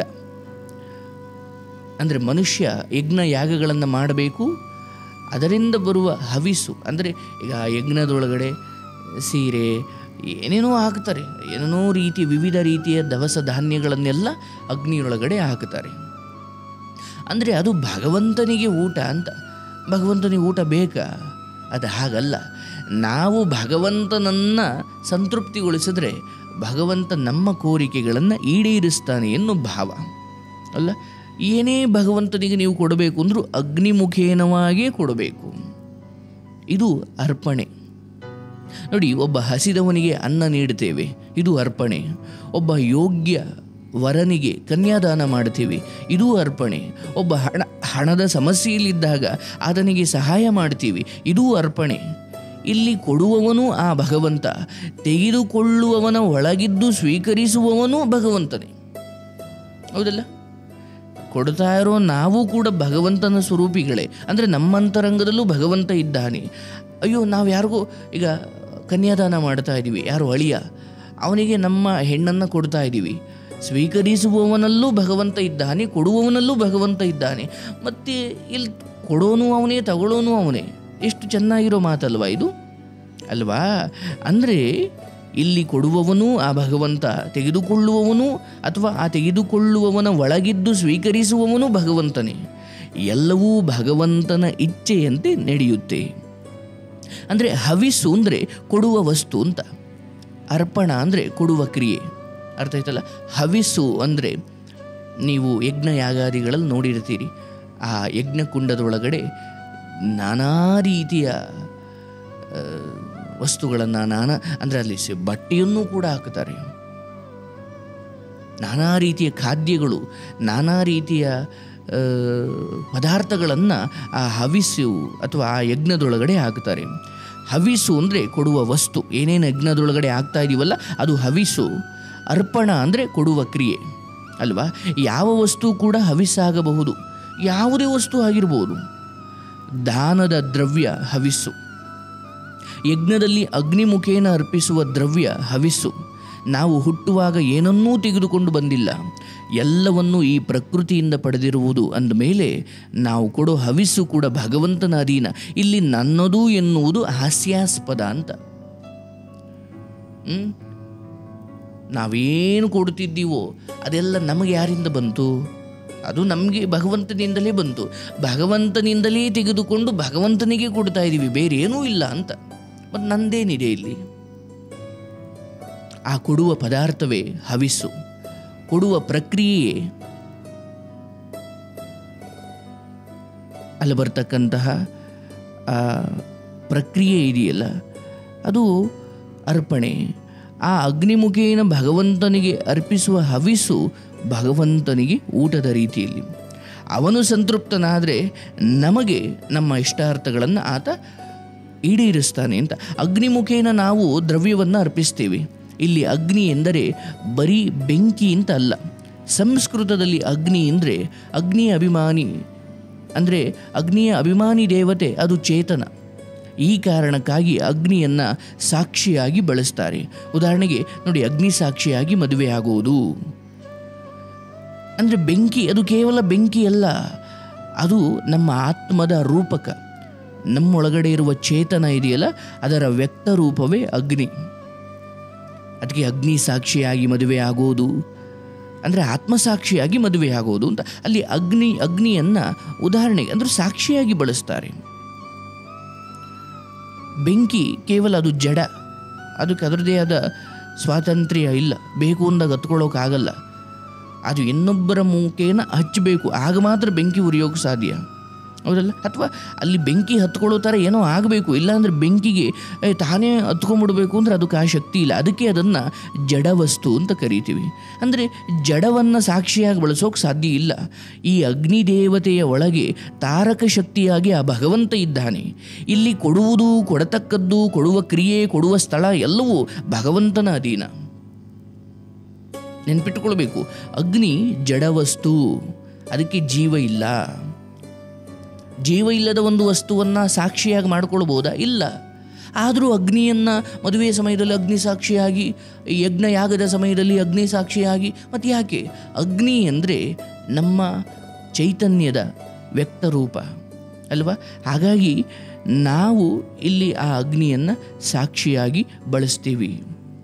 ಅಂದರೆ ಮನುಷ್ಯ ಯಜ್ಞ ಯಾಗಗಳನ್ನು ಮಾಡಬೇಕು, ಅದರಿಂದ ಬರುವ ಹವಿಸ್ಸು ಅಂದರೆ ಈಗ ಯಜ್ಞದೊಳಗಡೆ ಸೀರೆ ಏನೇನೋ ಹಾಕ್ತಾರೆ, ಏನೇನೋ ವಿವಿಧ ರೀತಿಯ ದವಸ ಧಾನ್ಯಗಳನ್ನೆಲ್ಲ ಅಗ್ನಿಯೊಳಗಡೆ ಹಾಕ್ತಾರೆ. ಅಂದರೆ ಅದು ಭಗವಂತನಿಗೆ ಊಟ ಅಂತ. ಭಗವಂತನಿಗೆ ಊಟ ಬೇಕಾ? ಅದು ಹಾಗಲ್ಲ. ನಾವು ಭಗವಂತನನ್ನು ಸಂತೃಪ್ತಿಗೊಳಿಸಿದ್ರೆ ಭಗವಂತ ನಮ್ಮ ಕೋರಿಕೆಗಳನ್ನು ಈಡೇರಿಸ್ತಾನೆ ಎನ್ನುವ ಭಾವ ಅಲ್ಲ. ಏನೇ ಭಗವಂತನಿಗೆ ನೀವು ಕೊಡಬೇಕು ಅಂದರೂ ಅಗ್ನಿಮುಖೇನವಾಗಿಯೇ ಕೊಡಬೇಕು. ಇದು ಅರ್ಪಣೆ. ನೋಡಿ, ಒಬ್ಬ ಹಸಿದವನಿಗೆ ಅನ್ನ ನೀಡುತ್ತೇವೆ, ಇದು ಅರ್ಪಣೆ. ಒಬ್ಬ ಯೋಗ್ಯ ವರನಿಗೆ ಕನ್ಯಾದಾನ ಮಾಡ್ತೀವಿ, ಇದೂ ಅರ್ಪಣೆ. ಒಬ್ಬ ಹಣದ ಸಮಸ್ಯೆಯಲ್ಲಿದ್ದಾಗ ಆತನಿಗೆ ಸಹಾಯ ಮಾಡ್ತೀವಿ, ಇದೂ ಅರ್ಪಣೆ. ಇಲ್ಲಿ ಕೊಡುವವನು ಆ ಭಗವಂತ, ತೆಗೆದುಕೊಳ್ಳುವವನ ಒಳಗಿದ್ದು ಸ್ವೀಕರಿಸುವವನು ಭಗವಂತನೇ. ಹೌದಲ್ಲ? ಕೊಡ್ತಾ ಇರೋ ನಾವು ಕೂಡ ಭಗವಂತನ ಸ್ವರೂಪಿಗಳೇ. ಅಂದರೆ ನಮ್ಮಂತರಂಗದಲ್ಲೂ ಭಗವಂತ ಇದ್ದಾನೆ. ಅಯ್ಯೋ, ನಾವು ಯಾರಿಗೂ ಈಗ ಕನ್ಯಾದಾನ ಮಾಡ್ತಾ ಇದ್ದೀವಿ, ಯಾರು ಅಳಿಯ, ಅವನಿಗೆ ನಮ್ಮ ಹೆಣ್ಣನ್ನು ಕೊಡ್ತಾ ಇದ್ದೀವಿ. ಸ್ವೀಕರಿಸುವವನಲ್ಲೂ ಭಗವಂತ ಇದ್ದಾನೆ, ಕೊಡುವವನಲ್ಲೂ ಭಗವಂತ ಇದ್ದಾನೆ. ಮತ್ತು ಇಲ್ಲಿ ಕೊಡೋನು ಅವನೇ, ತಗೊಳ್ಳೋನು ಅವನೇ. ಎಷ್ಟು ಚೆನ್ನಾಗಿರೋ ಮಾತಲ್ವಾ ಇದು, ಅಲ್ವಾ? ಅಂದರೆ ಇಲ್ಲಿ ಕೊಡುವವನು ಆ ಭಗವಂತ, ತೆಗೆದುಕೊಳ್ಳುವವನು ಅಥವಾ ಆ ತೆಗೆದುಕೊಳ್ಳುವವನ ಒಳಗಿದ್ದು ಸ್ವೀಕರಿಸುವವನು ಭಗವಂತನೇ. ಎಲ್ಲವೂ ಭಗವಂತನ ಇಚ್ಛೆಯಂತೆ ನಡೆಯುತ್ತೆ. ಅಂದರೆ ಹವಿಸ್ಸು ಅಂದರೆ ಕೊಡುವ ವಸ್ತು ಅಂತ, ಅರ್ಪಣ ಅಂದರೆ ಕೊಡುವ ಕ್ರಿಯೆ. ಅರ್ಥ ಆಯ್ತಲ್ಲ? ಹವಿಸ್ಸು ಅಂದರೆ ನೀವು ಯಜ್ಞ ಯಾಗಾದಿಗಳಲ್ಲಿ ನೋಡಿರ್ತೀರಿ, ಆ ಯಜ್ಞಕುಂಡದೊಳಗಡೆ ನಾನಾ ರೀತಿಯ ವಸ್ತುಗಳನ್ನು ಅಂದರೆ ಅಲ್ಲಿ ಬಟ್ಟೆಯನ್ನು ಕೂಡ ಹಾಕ್ತಾರೆ. ನಾನಾ ರೀತಿಯ ಖಾದ್ಯಗಳು, ನಾನಾ ರೀತಿಯ ಪದಾರ್ಥಗಳನ್ನು ಆ ಹವಿಸ್ಸು ಅಥವಾ ಆ ಯಜ್ಞದೊಳಗಡೆ ಹಾಕ್ತಾರೆ. ಹವಿಸ್ಸು ಅಂದರೆ ಕೊಡುವ ವಸ್ತು. ಏನೇನು ಯಜ್ಞದೊಳಗಡೆ ಹಾಕ್ತಾ ಇದೀವಲ್ಲ ಅದು ಹವಿಸ್ಸು. ಅರ್ಪಣ ಅಂದರೆ ಕೊಡುವ ಕ್ರಿಯೆ ಅಲ್ವಾ? ಯಾವ ವಸ್ತು ಕೂಡ ಹವಿಸ್ಸಾಗಬಹುದು, ಯಾವುದೇ ವಸ್ತು ಆಗಿರ್ಬೋದು. ದಾನದ ದ್ರವ್ಯ ಹವಿಸ್ಸು, ಯಜ್ಞದಲ್ಲಿ ಅಗ್ನಿಮುಖೇನ ಅರ್ಪಿಸುವ ದ್ರವ್ಯ ಹವಿಸ್ಸು. ನಾವು ಹುಟ್ಟುವಾಗ ಏನನ್ನೂ ತೆಗೆದುಕೊಂಡು ಬಂದಿಲ್ಲ, ಎಲ್ಲವನ್ನೂ ಈ ಪ್ರಕೃತಿಯಿಂದ ಪಡೆದಿರುವುದು ಅಂದಮೇಲೆ ನಾವು ಕೊಡೋ ಹವಿಸ್ಸು ಕೂಡ ಭಗವಂತನ ಅಧೀನ. ಇಲ್ಲಿ ನನ್ನದು ಎನ್ನುವುದು ಹಾಸ್ಯಾಸ್ಪದ ಅಂತ. ನಾವೇನು ಕೊಡ್ತಿದ್ದೀವೋ ಅದೆಲ್ಲ ನಮಗೆ ಯಾರಿಂದ ಬಂತು? ಅದು ನಮಗೆ ಭಗವಂತನಿಂದಲೇ ಬಂತು. ಭಗವಂತನಿಂದಲೇ ತೆಗೆದುಕೊಂಡು ಭಗವಂತನಿಗೆ ಕೊಡ್ತಾ ಇದ್ದೀವಿ, ಬೇರೆ ಏನೂ ಇಲ್ಲ ಅಂತ. ಮತ್ತು ನಂದೇನಿದೆ ಇಲ್ಲಿ? ಆ ಕೊಡುವ ಪದಾರ್ಥವೇ ಹವಿಸ್ಸು, ಕೊಡುವ ಪ್ರಕ್ರಿಯೆ ಅಲ್ಲಿ ಬರ್ತಕ್ಕಂತಹ ಆ ಪ್ರಕ್ರಿಯೆ ಇದೆಯಲ್ಲ, ಅದು ಅರ್ಪಣೆ. ಆ ಅಗ್ನಿಮುಖೇನ ಭಗವಂತನಿಗೆ ಅರ್ಪಿಸುವ ಹವಿಸ್ಸು ಭಗವಂತನಿಗೆ ಊಟದ ರೀತಿಯಲ್ಲಿ. ಅವನು ಸಂತೃಪ್ತನಾದರೆ ನಮಗೆ ನಮ್ಮ ಇಷ್ಟಾರ್ಥಗಳನ್ನು ಆತ ಈಡೇರಿಸ್ತಾನೆ ಅಂತ. ಅಗ್ನಿಮುಖೇನ ನಾವು ದ್ರವ್ಯವನ್ನು ಅರ್ಪಿಸ್ತೇವೆ. ಇಲ್ಲಿ ಅಗ್ನಿ ಎಂದರೆ ಬರೀ ಬೆಂಕಿ ಅಂತ ಅಲ್ಲ. ಸಂಸ್ಕೃತದಲ್ಲಿ ಅಗ್ನಿ ಅಂದರೆ ಅಗ್ನಿಯ ಅಭಿಮಾನಿ, ಅಂದರೆ ಅಗ್ನಿಯ ಅಭಿಮಾನಿ ದೇವತೆ, ಅದು ಚೇತನ. ಈ ಕಾರಣಕ್ಕಾಗಿ ಅಗ್ನಿಯನ್ನು ಸಾಕ್ಷಿಯಾಗಿ ಬಳಸ್ತಾರೆ. ಉದಾಹರಣೆಗೆ ನೋಡಿ, ಅಗ್ನಿ ಸಾಕ್ಷಿಯಾಗಿ ಮದುವೆ ಆಗುವುದು ಅಂದರೆ ಬೆಂಕಿ, ಅದು ಕೇವಲ ಬೆಂಕಿ ಅಲ್ಲ, ಅದು ನಮ್ಮ ಆತ್ಮದ ರೂಪಕ. ನಮ್ಮೊಳಗಡೆ ಇರುವ ಚೇತನ ಇದೆಯಲ್ಲ, ಅದರ ವ್ಯಕ್ತ ರೂಪವೇ ಅಗ್ನಿ. ಅದಕ್ಕೆ ಅಗ್ನಿ ಸಾಕ್ಷಿಯಾಗಿ ಮದುವೆ ಆಗೋದು ಅಂದರೆ ಆತ್ಮಸಾಕ್ಷಿಯಾಗಿ ಮದುವೆ ಆಗೋದು ಅಂತ. ಅಲ್ಲಿ ಅಗ್ನಿಯನ್ನು ಉದಾಹರಣೆಗೆ ಅಂದರೆ ಸಾಕ್ಷಿಯಾಗಿ ಬಳಸ್ತಾರೆ. ಬೆಂಕಿ ಕೇವಲ ಅದು ಜಡ, ಅದಕ್ಕೆ ಅದರದೇ ಆದ ಸ್ವಾತಂತ್ರ್ಯ ಇಲ್ಲ, ಬೇಕು ಅಂದಾಗ ಹತ್ಕೊಳ್ಳೋಕ್ಕಾಗಲ್ಲ. ಅದು ಇನ್ನೊಬ್ಬರ ಮುಖೇನ ಹಚ್ಚಬೇಕು, ಆಗ ಮಾತ್ರ ಬೆಂಕಿ ಉರಿಯೋಕ್ಕೆ ಸಾಧ್ಯ, ಹೌದಲ್ಲ? ಅಥವಾ ಅಲ್ಲಿ ಬೆಂಕಿ ಹತ್ಕೊಳ್ಳೋ ಥರ ಏನೋ ಆಗಬೇಕು, ಇಲ್ಲಾಂದರೆ ಬೆಂಕಿಗೆ ತಾನೇ ಹತ್ಕೊಂಡ್ಬಿಡ್ಬೇಕು ಅಂದರೆ ಅದಕ್ಕೆ ಆ ಶಕ್ತಿ ಇಲ್ಲ. ಅದಕ್ಕೆ ಅದನ್ನು ಜಡವಸ್ತು ಅಂತ ಕರಿತೀವಿ. ಅಂದರೆ ಜಡವನ್ನು ಸಾಕ್ಷಿಯಾಗಿ ಬಳಸೋಕೆ ಸಾಧ್ಯ ಇಲ್ಲ. ಈ ಅಗ್ನಿದೇವತೆಯ ಒಳಗೆ ತಾರಕ ಶಕ್ತಿಯಾಗಿ ಆ ಭಗವಂತ ಇದ್ದಾನೆ. ಇಲ್ಲಿ ಕೊಡುವುದು, ಕೊಡತಕ್ಕದ್ದು, ಕೊಡುವ ಕ್ರಿಯೆ, ಕೊಡುವ ಸ್ಥಳ ಎಲ್ಲವೂ ಭಗವಂತನ ಅಧೀನ. ನೆನ್ಪಿಟ್ಟುಕೊಳ್ಬೇಕು, ಅಗ್ನಿ ಜಡವಸ್ತು, ಅದಕ್ಕೆ ಜೀವ ಇಲ್ಲ. ಜೀವ ಇಲ್ಲದ ಒಂದು ವಸ್ತುವನ್ನು ಸಾಕ್ಷಿಯಾಗಿ ಮಾಡ್ಕೊಳ್ಬೋದಾ? ಇಲ್ಲ. ಆದರೂ ಅಗ್ನಿಯನ್ನು ಮದುವೆಯ ಸಮಯದಲ್ಲಿ ಅಗ್ನಿ ಸಾಕ್ಷಿಯಾಗಿ, ಯಜ್ಞ ಯಾಗದ ಸಮಯದಲ್ಲಿ ಅಗ್ನಿ ಸಾಕ್ಷಿಯಾಗಿ. ಮತ್ತು ಯಾಕೆ? ಅಗ್ನಿ ಅಂದರೆ ನಮ್ಮ ಚೈತನ್ಯದ ವ್ಯಕ್ತರೂಪ ಅಲ್ವಾ? ಹಾಗಾಗಿ ನಾವು ಇಲ್ಲಿ ಆ ಅಗ್ನಿಯನ್ನು ಸಾಕ್ಷಿಯಾಗಿ ಬಳಸ್ತೀವಿ.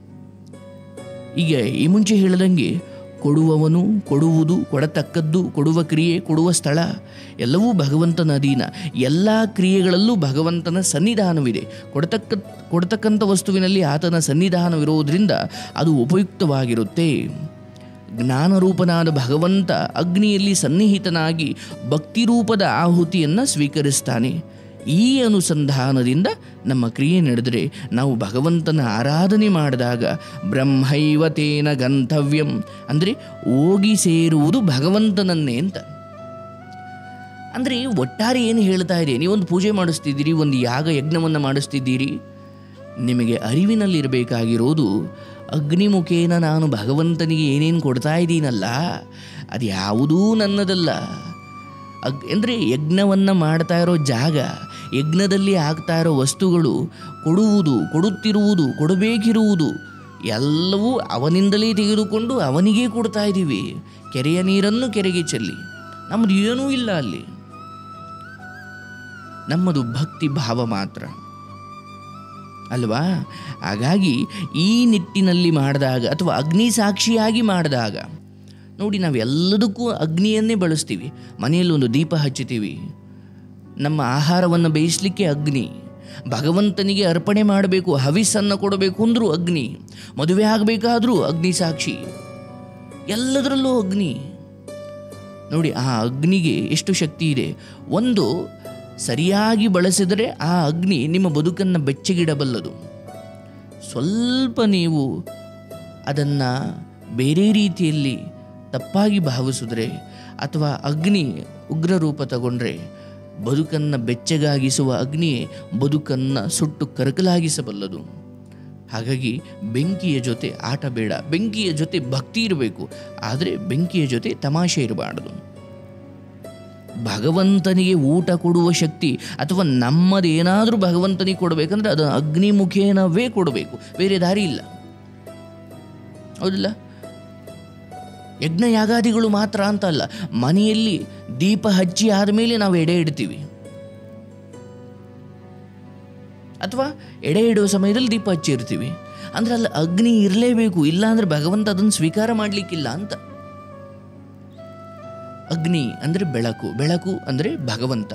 ಈಗ ಈ ಮುಂಚೆ ಹೇಳ್ದಂಗೆ ಕೊಡುವವನು, ಕೊಡುವುದು, ಕೊಡತಕ್ಕದ್ದು, ಕೊಡುವ ಕ್ರಿಯೆ, ಕೊಡುವ ಸ್ಥಳ ಎಲ್ಲವೂ ಭಗವಂತನ ಅಧೀನ. ಎಲ್ಲ ಕ್ರಿಯೆಗಳಲ್ಲೂ ಭಗವಂತನ ಸನ್ನಿಧಾನವಿದೆ. ಕೊಡತಕ್ಕಂಥ ವಸ್ತುವಿನಲ್ಲಿ ಆತನ ಸನ್ನಿಧಾನವಿರೋದರಿಂದ ಅದು ಉಪಯುಕ್ತವಾಗಿರುತ್ತೆ. ಜ್ಞಾನರೂಪನಾದ ಭಗವಂತ ಅಗ್ನಿಯಲ್ಲಿ ಸನ್ನಿಹಿತನಾಗಿ ಭಕ್ತಿರೂಪದ ಆಹುತಿಯನ್ನು ಸ್ವೀಕರಿಸ್ತಾನೆ. ಈ ಅನುಸಂಧಾನದಿಂದ ನಮ್ಮ ಕ್ರಿಯೆ ನಡೆದರೆ, ನಾವು ಭಗವಂತನ ಆರಾಧನೆ ಮಾಡಿದಾಗ ಬ್ರಹ್ಮೈವತೇನ ಗಂತವ್ಯಂ ಅಂದರೆ ಹೋಗಿ ಸೇರುವುದು ಭಗವಂತನನ್ನೇ ಅಂತ. ಅಂದರೆ ಒಟ್ಟಾರೆ ಏನು ಹೇಳ್ತಾ ಇದೆ, ನೀವೊಂದು ಪೂಜೆ ಮಾಡಿಸ್ತಿದ್ದೀರಿ, ಒಂದು ಯಾಗ ಯಜ್ಞವನ್ನು ಮಾಡಿಸ್ತಿದ್ದೀರಿ, ನಿಮಗೆ ಅರಿವಿನಲ್ಲಿರಬೇಕಾಗಿರೋದು ಅಗ್ನಿಮುಖೇನ ನಾನು ಭಗವಂತನಿಗೆ ಏನೇನು ಕೊಡ್ತಾ ಇದ್ದೀನಲ್ಲ, ಅದು ಯಾವುದೂ ನನ್ನದಲ್ಲ. ಅಂದರೆ ಯಜ್ಞವನ್ನು ಮಾಡ್ತಾ ಇರೋ ಜಾಗ, ಯಜ್ಞದಲ್ಲಿ ಆಗ್ತಾ ಇರೋ ವಸ್ತುಗಳು, ಕೊಡುವುದು, ಕೊಡುತ್ತಿರುವುದು, ಕೊಡಬೇಕಿರುವುದು ಎಲ್ಲವೂ ಅವನಿಂದಲೇ ತೆಗೆದುಕೊಂಡು ಅವನಿಗೇ ಕೊಡ್ತಾ ಇದ್ದೀವಿ. ಕೆರೆಯ ನೀರನ್ನು ಕೆರೆಗೆ ಚೆಲ್ಲಿ, ನಮ್ಮದು ಏನೂ ಇಲ್ಲ ಅಲ್ಲಿ. ನಮ್ಮದು ಭಕ್ತಿ ಭಾವ ಮಾತ್ರ ಅಲ್ವಾ? ಹಾಗಾಗಿ ಈ ನಿಟ್ಟಿನಲ್ಲಿ ಮಾಡಿದಾಗ ಅಥವಾ ಅಗ್ನಿ ಸಾಕ್ಷಿಯಾಗಿ ಮಾಡಿದಾಗ ನೋಡಿ, ನಾವೆಲ್ಲದಕ್ಕೂ ಅಗ್ನಿಯನ್ನೇ ಬಳಸ್ತೀವಿ. ಮನೆಯಲ್ಲಿ ಒಂದು ದೀಪ ಹಚ್ಚುತ್ತೀವಿ, ನಮ್ಮ ಆಹಾರವನ್ನು ಬೇಯಿಸಲಿಕ್ಕೆ ಅಗ್ನಿ, ಭಗವಂತನಿಗೆ ಅರ್ಪಣೆ ಮಾಡಬೇಕು, ಹವಿಸ್ಸನ್ನು ಕೊಡಬೇಕು ಅಂದರೂ ಅಗ್ನಿ, ಮದುವೆ ಆಗಬೇಕಾದ್ರೂ ಅಗ್ನಿ ಸಾಕ್ಷಿ, ಎಲ್ಲದರಲ್ಲೂ ಅಗ್ನಿ. ನೋಡಿ, ಆ ಅಗ್ನಿಗೆ ಎಷ್ಟು ಶಕ್ತಿ ಇದೆ. ಒಂದು ಸರಿಯಾಗಿ ಬಳಸಿದರೆ ಆ ಅಗ್ನಿ ನಿಮ್ಮ ಬದುಕನ್ನು ಬೆಚ್ಚಗಿಡಬಲ್ಲದು. ಸ್ವಲ್ಪ ನೀವು ಅದನ್ನು ಬೇರೆ ರೀತಿಯಲ್ಲಿ ತಪ್ಪಾಗಿ ಭಾವಿಸಿದ್ರೆ ಅಥವಾ ಅಗ್ನಿ ಉಗ್ರ ರೂಪ ತಗೊಂಡ್ರೆ, ಬದುಕನ್ನು ಬೆಚ್ಚಗಾಗಿಸುವ ಅಗ್ನಿಯೇ ಬದುಕನ್ನು ಸುಟ್ಟು ಕರಕಲಾಗಿಸಬಲ್ಲದು. ಹಾಗಾಗಿ ಬೆಂಕಿಯ ಜೊತೆ ಆಟ ಬೇಡ, ಬೆಂಕಿಯ ಜೊತೆ ಭಕ್ತಿ ಇರಬೇಕು, ಆದರೆ ಬೆಂಕಿಯ ಜೊತೆ ತಮಾಷೆ ಇರಬಾರ್ದು. ಭಗವಂತನಿಗೆ ಊಟ ಕೊಡುವ ಶಕ್ತಿ ಅಥವಾ ನಮ್ಮದೇನಾದರೂ ಭಗವಂತನಿಗೆ ಕೊಡಬೇಕಂದ್ರೆ ಅದು ಅಗ್ನಿಮುಖೇನವೇ ಕೊಡಬೇಕು, ಬೇರೆ ದಾರಿ ಇಲ್ಲ, ಹೌದಿಲ್ಲ? ಯಜ್ಞ ಯಾಗಾದಿಗಳು ಮಾತ್ರ ಅಂತ ಅಲ್ಲ, ಮನೆಯಲ್ಲಿ ದೀಪ ಹಚ್ಚಿ ಆದಮೇಲೆ ನಾವು ಎಡೆ ಇಡ್ತೀವಿ, ಅಥವಾ ಎಡೆ ಇಡುವ ಸಮಯದಲ್ಲಿ ದೀಪ ಹಚ್ಚಿರ್ತೀವಿ. ಅಂದರೆ ಅಲ್ಲಿ ಅಗ್ನಿ ಇರಲೇಬೇಕು, ಇಲ್ಲಾಂದರೆ ಭಗವಂತ ಅದನ್ನು ಸ್ವೀಕಾರ ಮಾಡಲಿಕ್ಕಿಲ್ಲ ಅಂತ. ಅಗ್ನಿ ಅಂದರೆ ಬೆಳಕು, ಬೆಳಕು ಅಂದರೆ ಭಗವಂತ.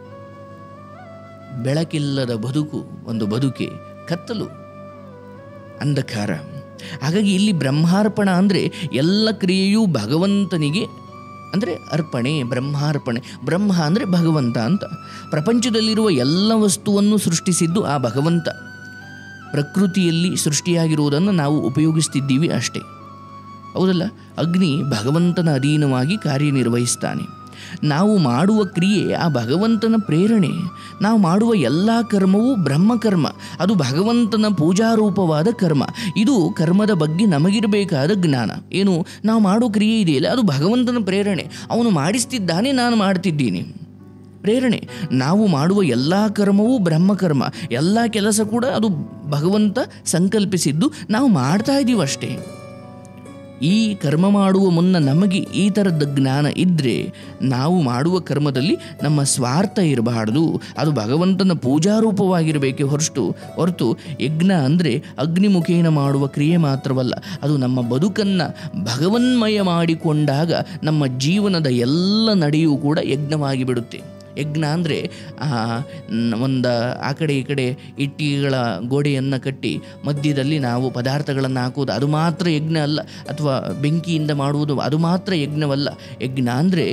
ಬೆಳಕಿಲ್ಲದ ಬದುಕು ಒಂದು ಬದುಕೆ, ಕತ್ತಲು, ಅಂಧಕಾರ. ಹಾಗಾಗಿ ಇಲ್ಲಿ ಬ್ರಹ್ಮಾರ್ಪಣ ಅಂದರೆ ಎಲ್ಲ ಕ್ರಿಯೆಯೂ ಭಗವಂತನಿಗೆ ಅಂದರೆ ಅರ್ಪಣೆ, ಬ್ರಹ್ಮಾರ್ಪಣೆ. ಬ್ರಹ್ಮ ಅಂದರೆ ಭಗವಂತ ಅಂತ. ಪ್ರಪಂಚದಲ್ಲಿರುವ ಎಲ್ಲ ವಸ್ತುವನ್ನು ಸೃಷ್ಟಿಸಿದ್ದು ಆ ಭಗವಂತ. ಪ್ರಕೃತಿಯಲ್ಲಿ ಸೃಷ್ಟಿಯಾಗಿರುವುದನ್ನು ನಾವು ಉಪಯೋಗಿಸ್ತಿದ್ದೀವಿ ಅಷ್ಟೇ, ಹೌದಲ್ಲ? ಅಗ್ನಿ ಭಗವಂತನ ಅಧೀನವಾಗಿ ಕಾರ್ಯನಿರ್ವಹಿಸ್ತಾನೆ. ನಾವು ಮಾಡುವ ಕ್ರಿಯೆ ಆ ಭಗವಂತನ ಪ್ರೇರಣೆ. ನಾವು ಮಾಡುವ ಎಲ್ಲ ಕರ್ಮವೂ ಬ್ರಹ್ಮಕರ್ಮ, ಅದು ಭಗವಂತನ ಪೂಜಾರೂಪವಾದ ಕರ್ಮ. ಇದು ಕರ್ಮದ ಬಗ್ಗೆ ನಮಗಿರಬೇಕಾದ ಜ್ಞಾನ. ಏನು, ನಾವು ಮಾಡೋ ಕ್ರಿಯೆ ಇದೆಯಲ್ಲ, ಅದು ಭಗವಂತನ ಪ್ರೇರಣೆ. ಅವನು ಮಾಡಿಸ್ತಿದ್ದಾನೆ, ನಾನು ಮಾಡ್ತಿದ್ದೀನಿ, ಪ್ರೇರಣೆ. ನಾವು ಮಾಡುವ ಎಲ್ಲ ಕರ್ಮವೂ ಬ್ರಹ್ಮಕರ್ಮ, ಎಲ್ಲ ಕೆಲಸ ಕೂಡ ಅದು ಭಗವಂತ ಸಂಕಲ್ಪಿಸಿದ್ದು, ನಾವು ಮಾಡ್ತಾ ಇದ್ದೀವಿ ಅಷ್ಟೇ. ಈ ಕರ್ಮ ಮಾಡುವ ಮುನ್ನ ನಮಗೆ ಈ ಥರದ ಜ್ಞಾನ ಇದ್ದರೆ ನಾವು ಮಾಡುವ ಕರ್ಮದಲ್ಲಿ ನಮ್ಮ ಸ್ವಾರ್ಥ ಇರಬಾರ್ದು, ಅದು ಭಗವಂತನ ಪೂಜಾರೂಪವಾಗಿರಬೇಕೆ ಹೊರತು ಯಜ್ಞ ಅಂದರೆ ಅಗ್ನಿಮುಖೇನ ಮಾಡುವ ಕ್ರಿಯೆ ಮಾತ್ರವಲ್ಲ, ಅದು ನಮ್ಮ ಬದುಕನ್ನು ಭಗವನ್ಮಯ ಮಾಡಿಕೊಂಡಾಗ ನಮ್ಮ ಜೀವನದ ಎಲ್ಲ ನಡೆಯೂ ಕೂಡ ಯಜ್ಞವಾಗಿ ಬಿಡುತ್ತೆ. ಯಜ್ಞ ಅಂದರೆ ಒಂದು ಆ ಕಡೆ ಈ ಕಡೆ ಇಟ್ಟಿಗೆಗಳ ಗೋಡೆಯನ್ನು ಕಟ್ಟಿ ಮಧ್ಯದಲ್ಲಿ ನಾವು ಪದಾರ್ಥಗಳನ್ನು ಹಾಕುವುದು, ಅದು ಮಾತ್ರ ಯಜ್ಞ ಅಲ್ಲ. ಅಥವಾ ಬೆಂಕಿಯಿಂದ ಮಾಡುವುದು, ಅದು ಮಾತ್ರ ಯಜ್ಞವಲ್ಲ. ಯಜ್ಞ ಅಂದರೆ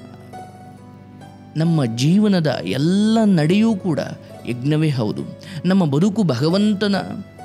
ನಮ್ಮ ಜೀವನದ ಎಲ್ಲ ನಡೆಯೂ ಕೂಡ ಯಜ್ಞವೇ ಹೌದು. ನಮ್ಮ ಬದುಕು ಭಗವಂತನ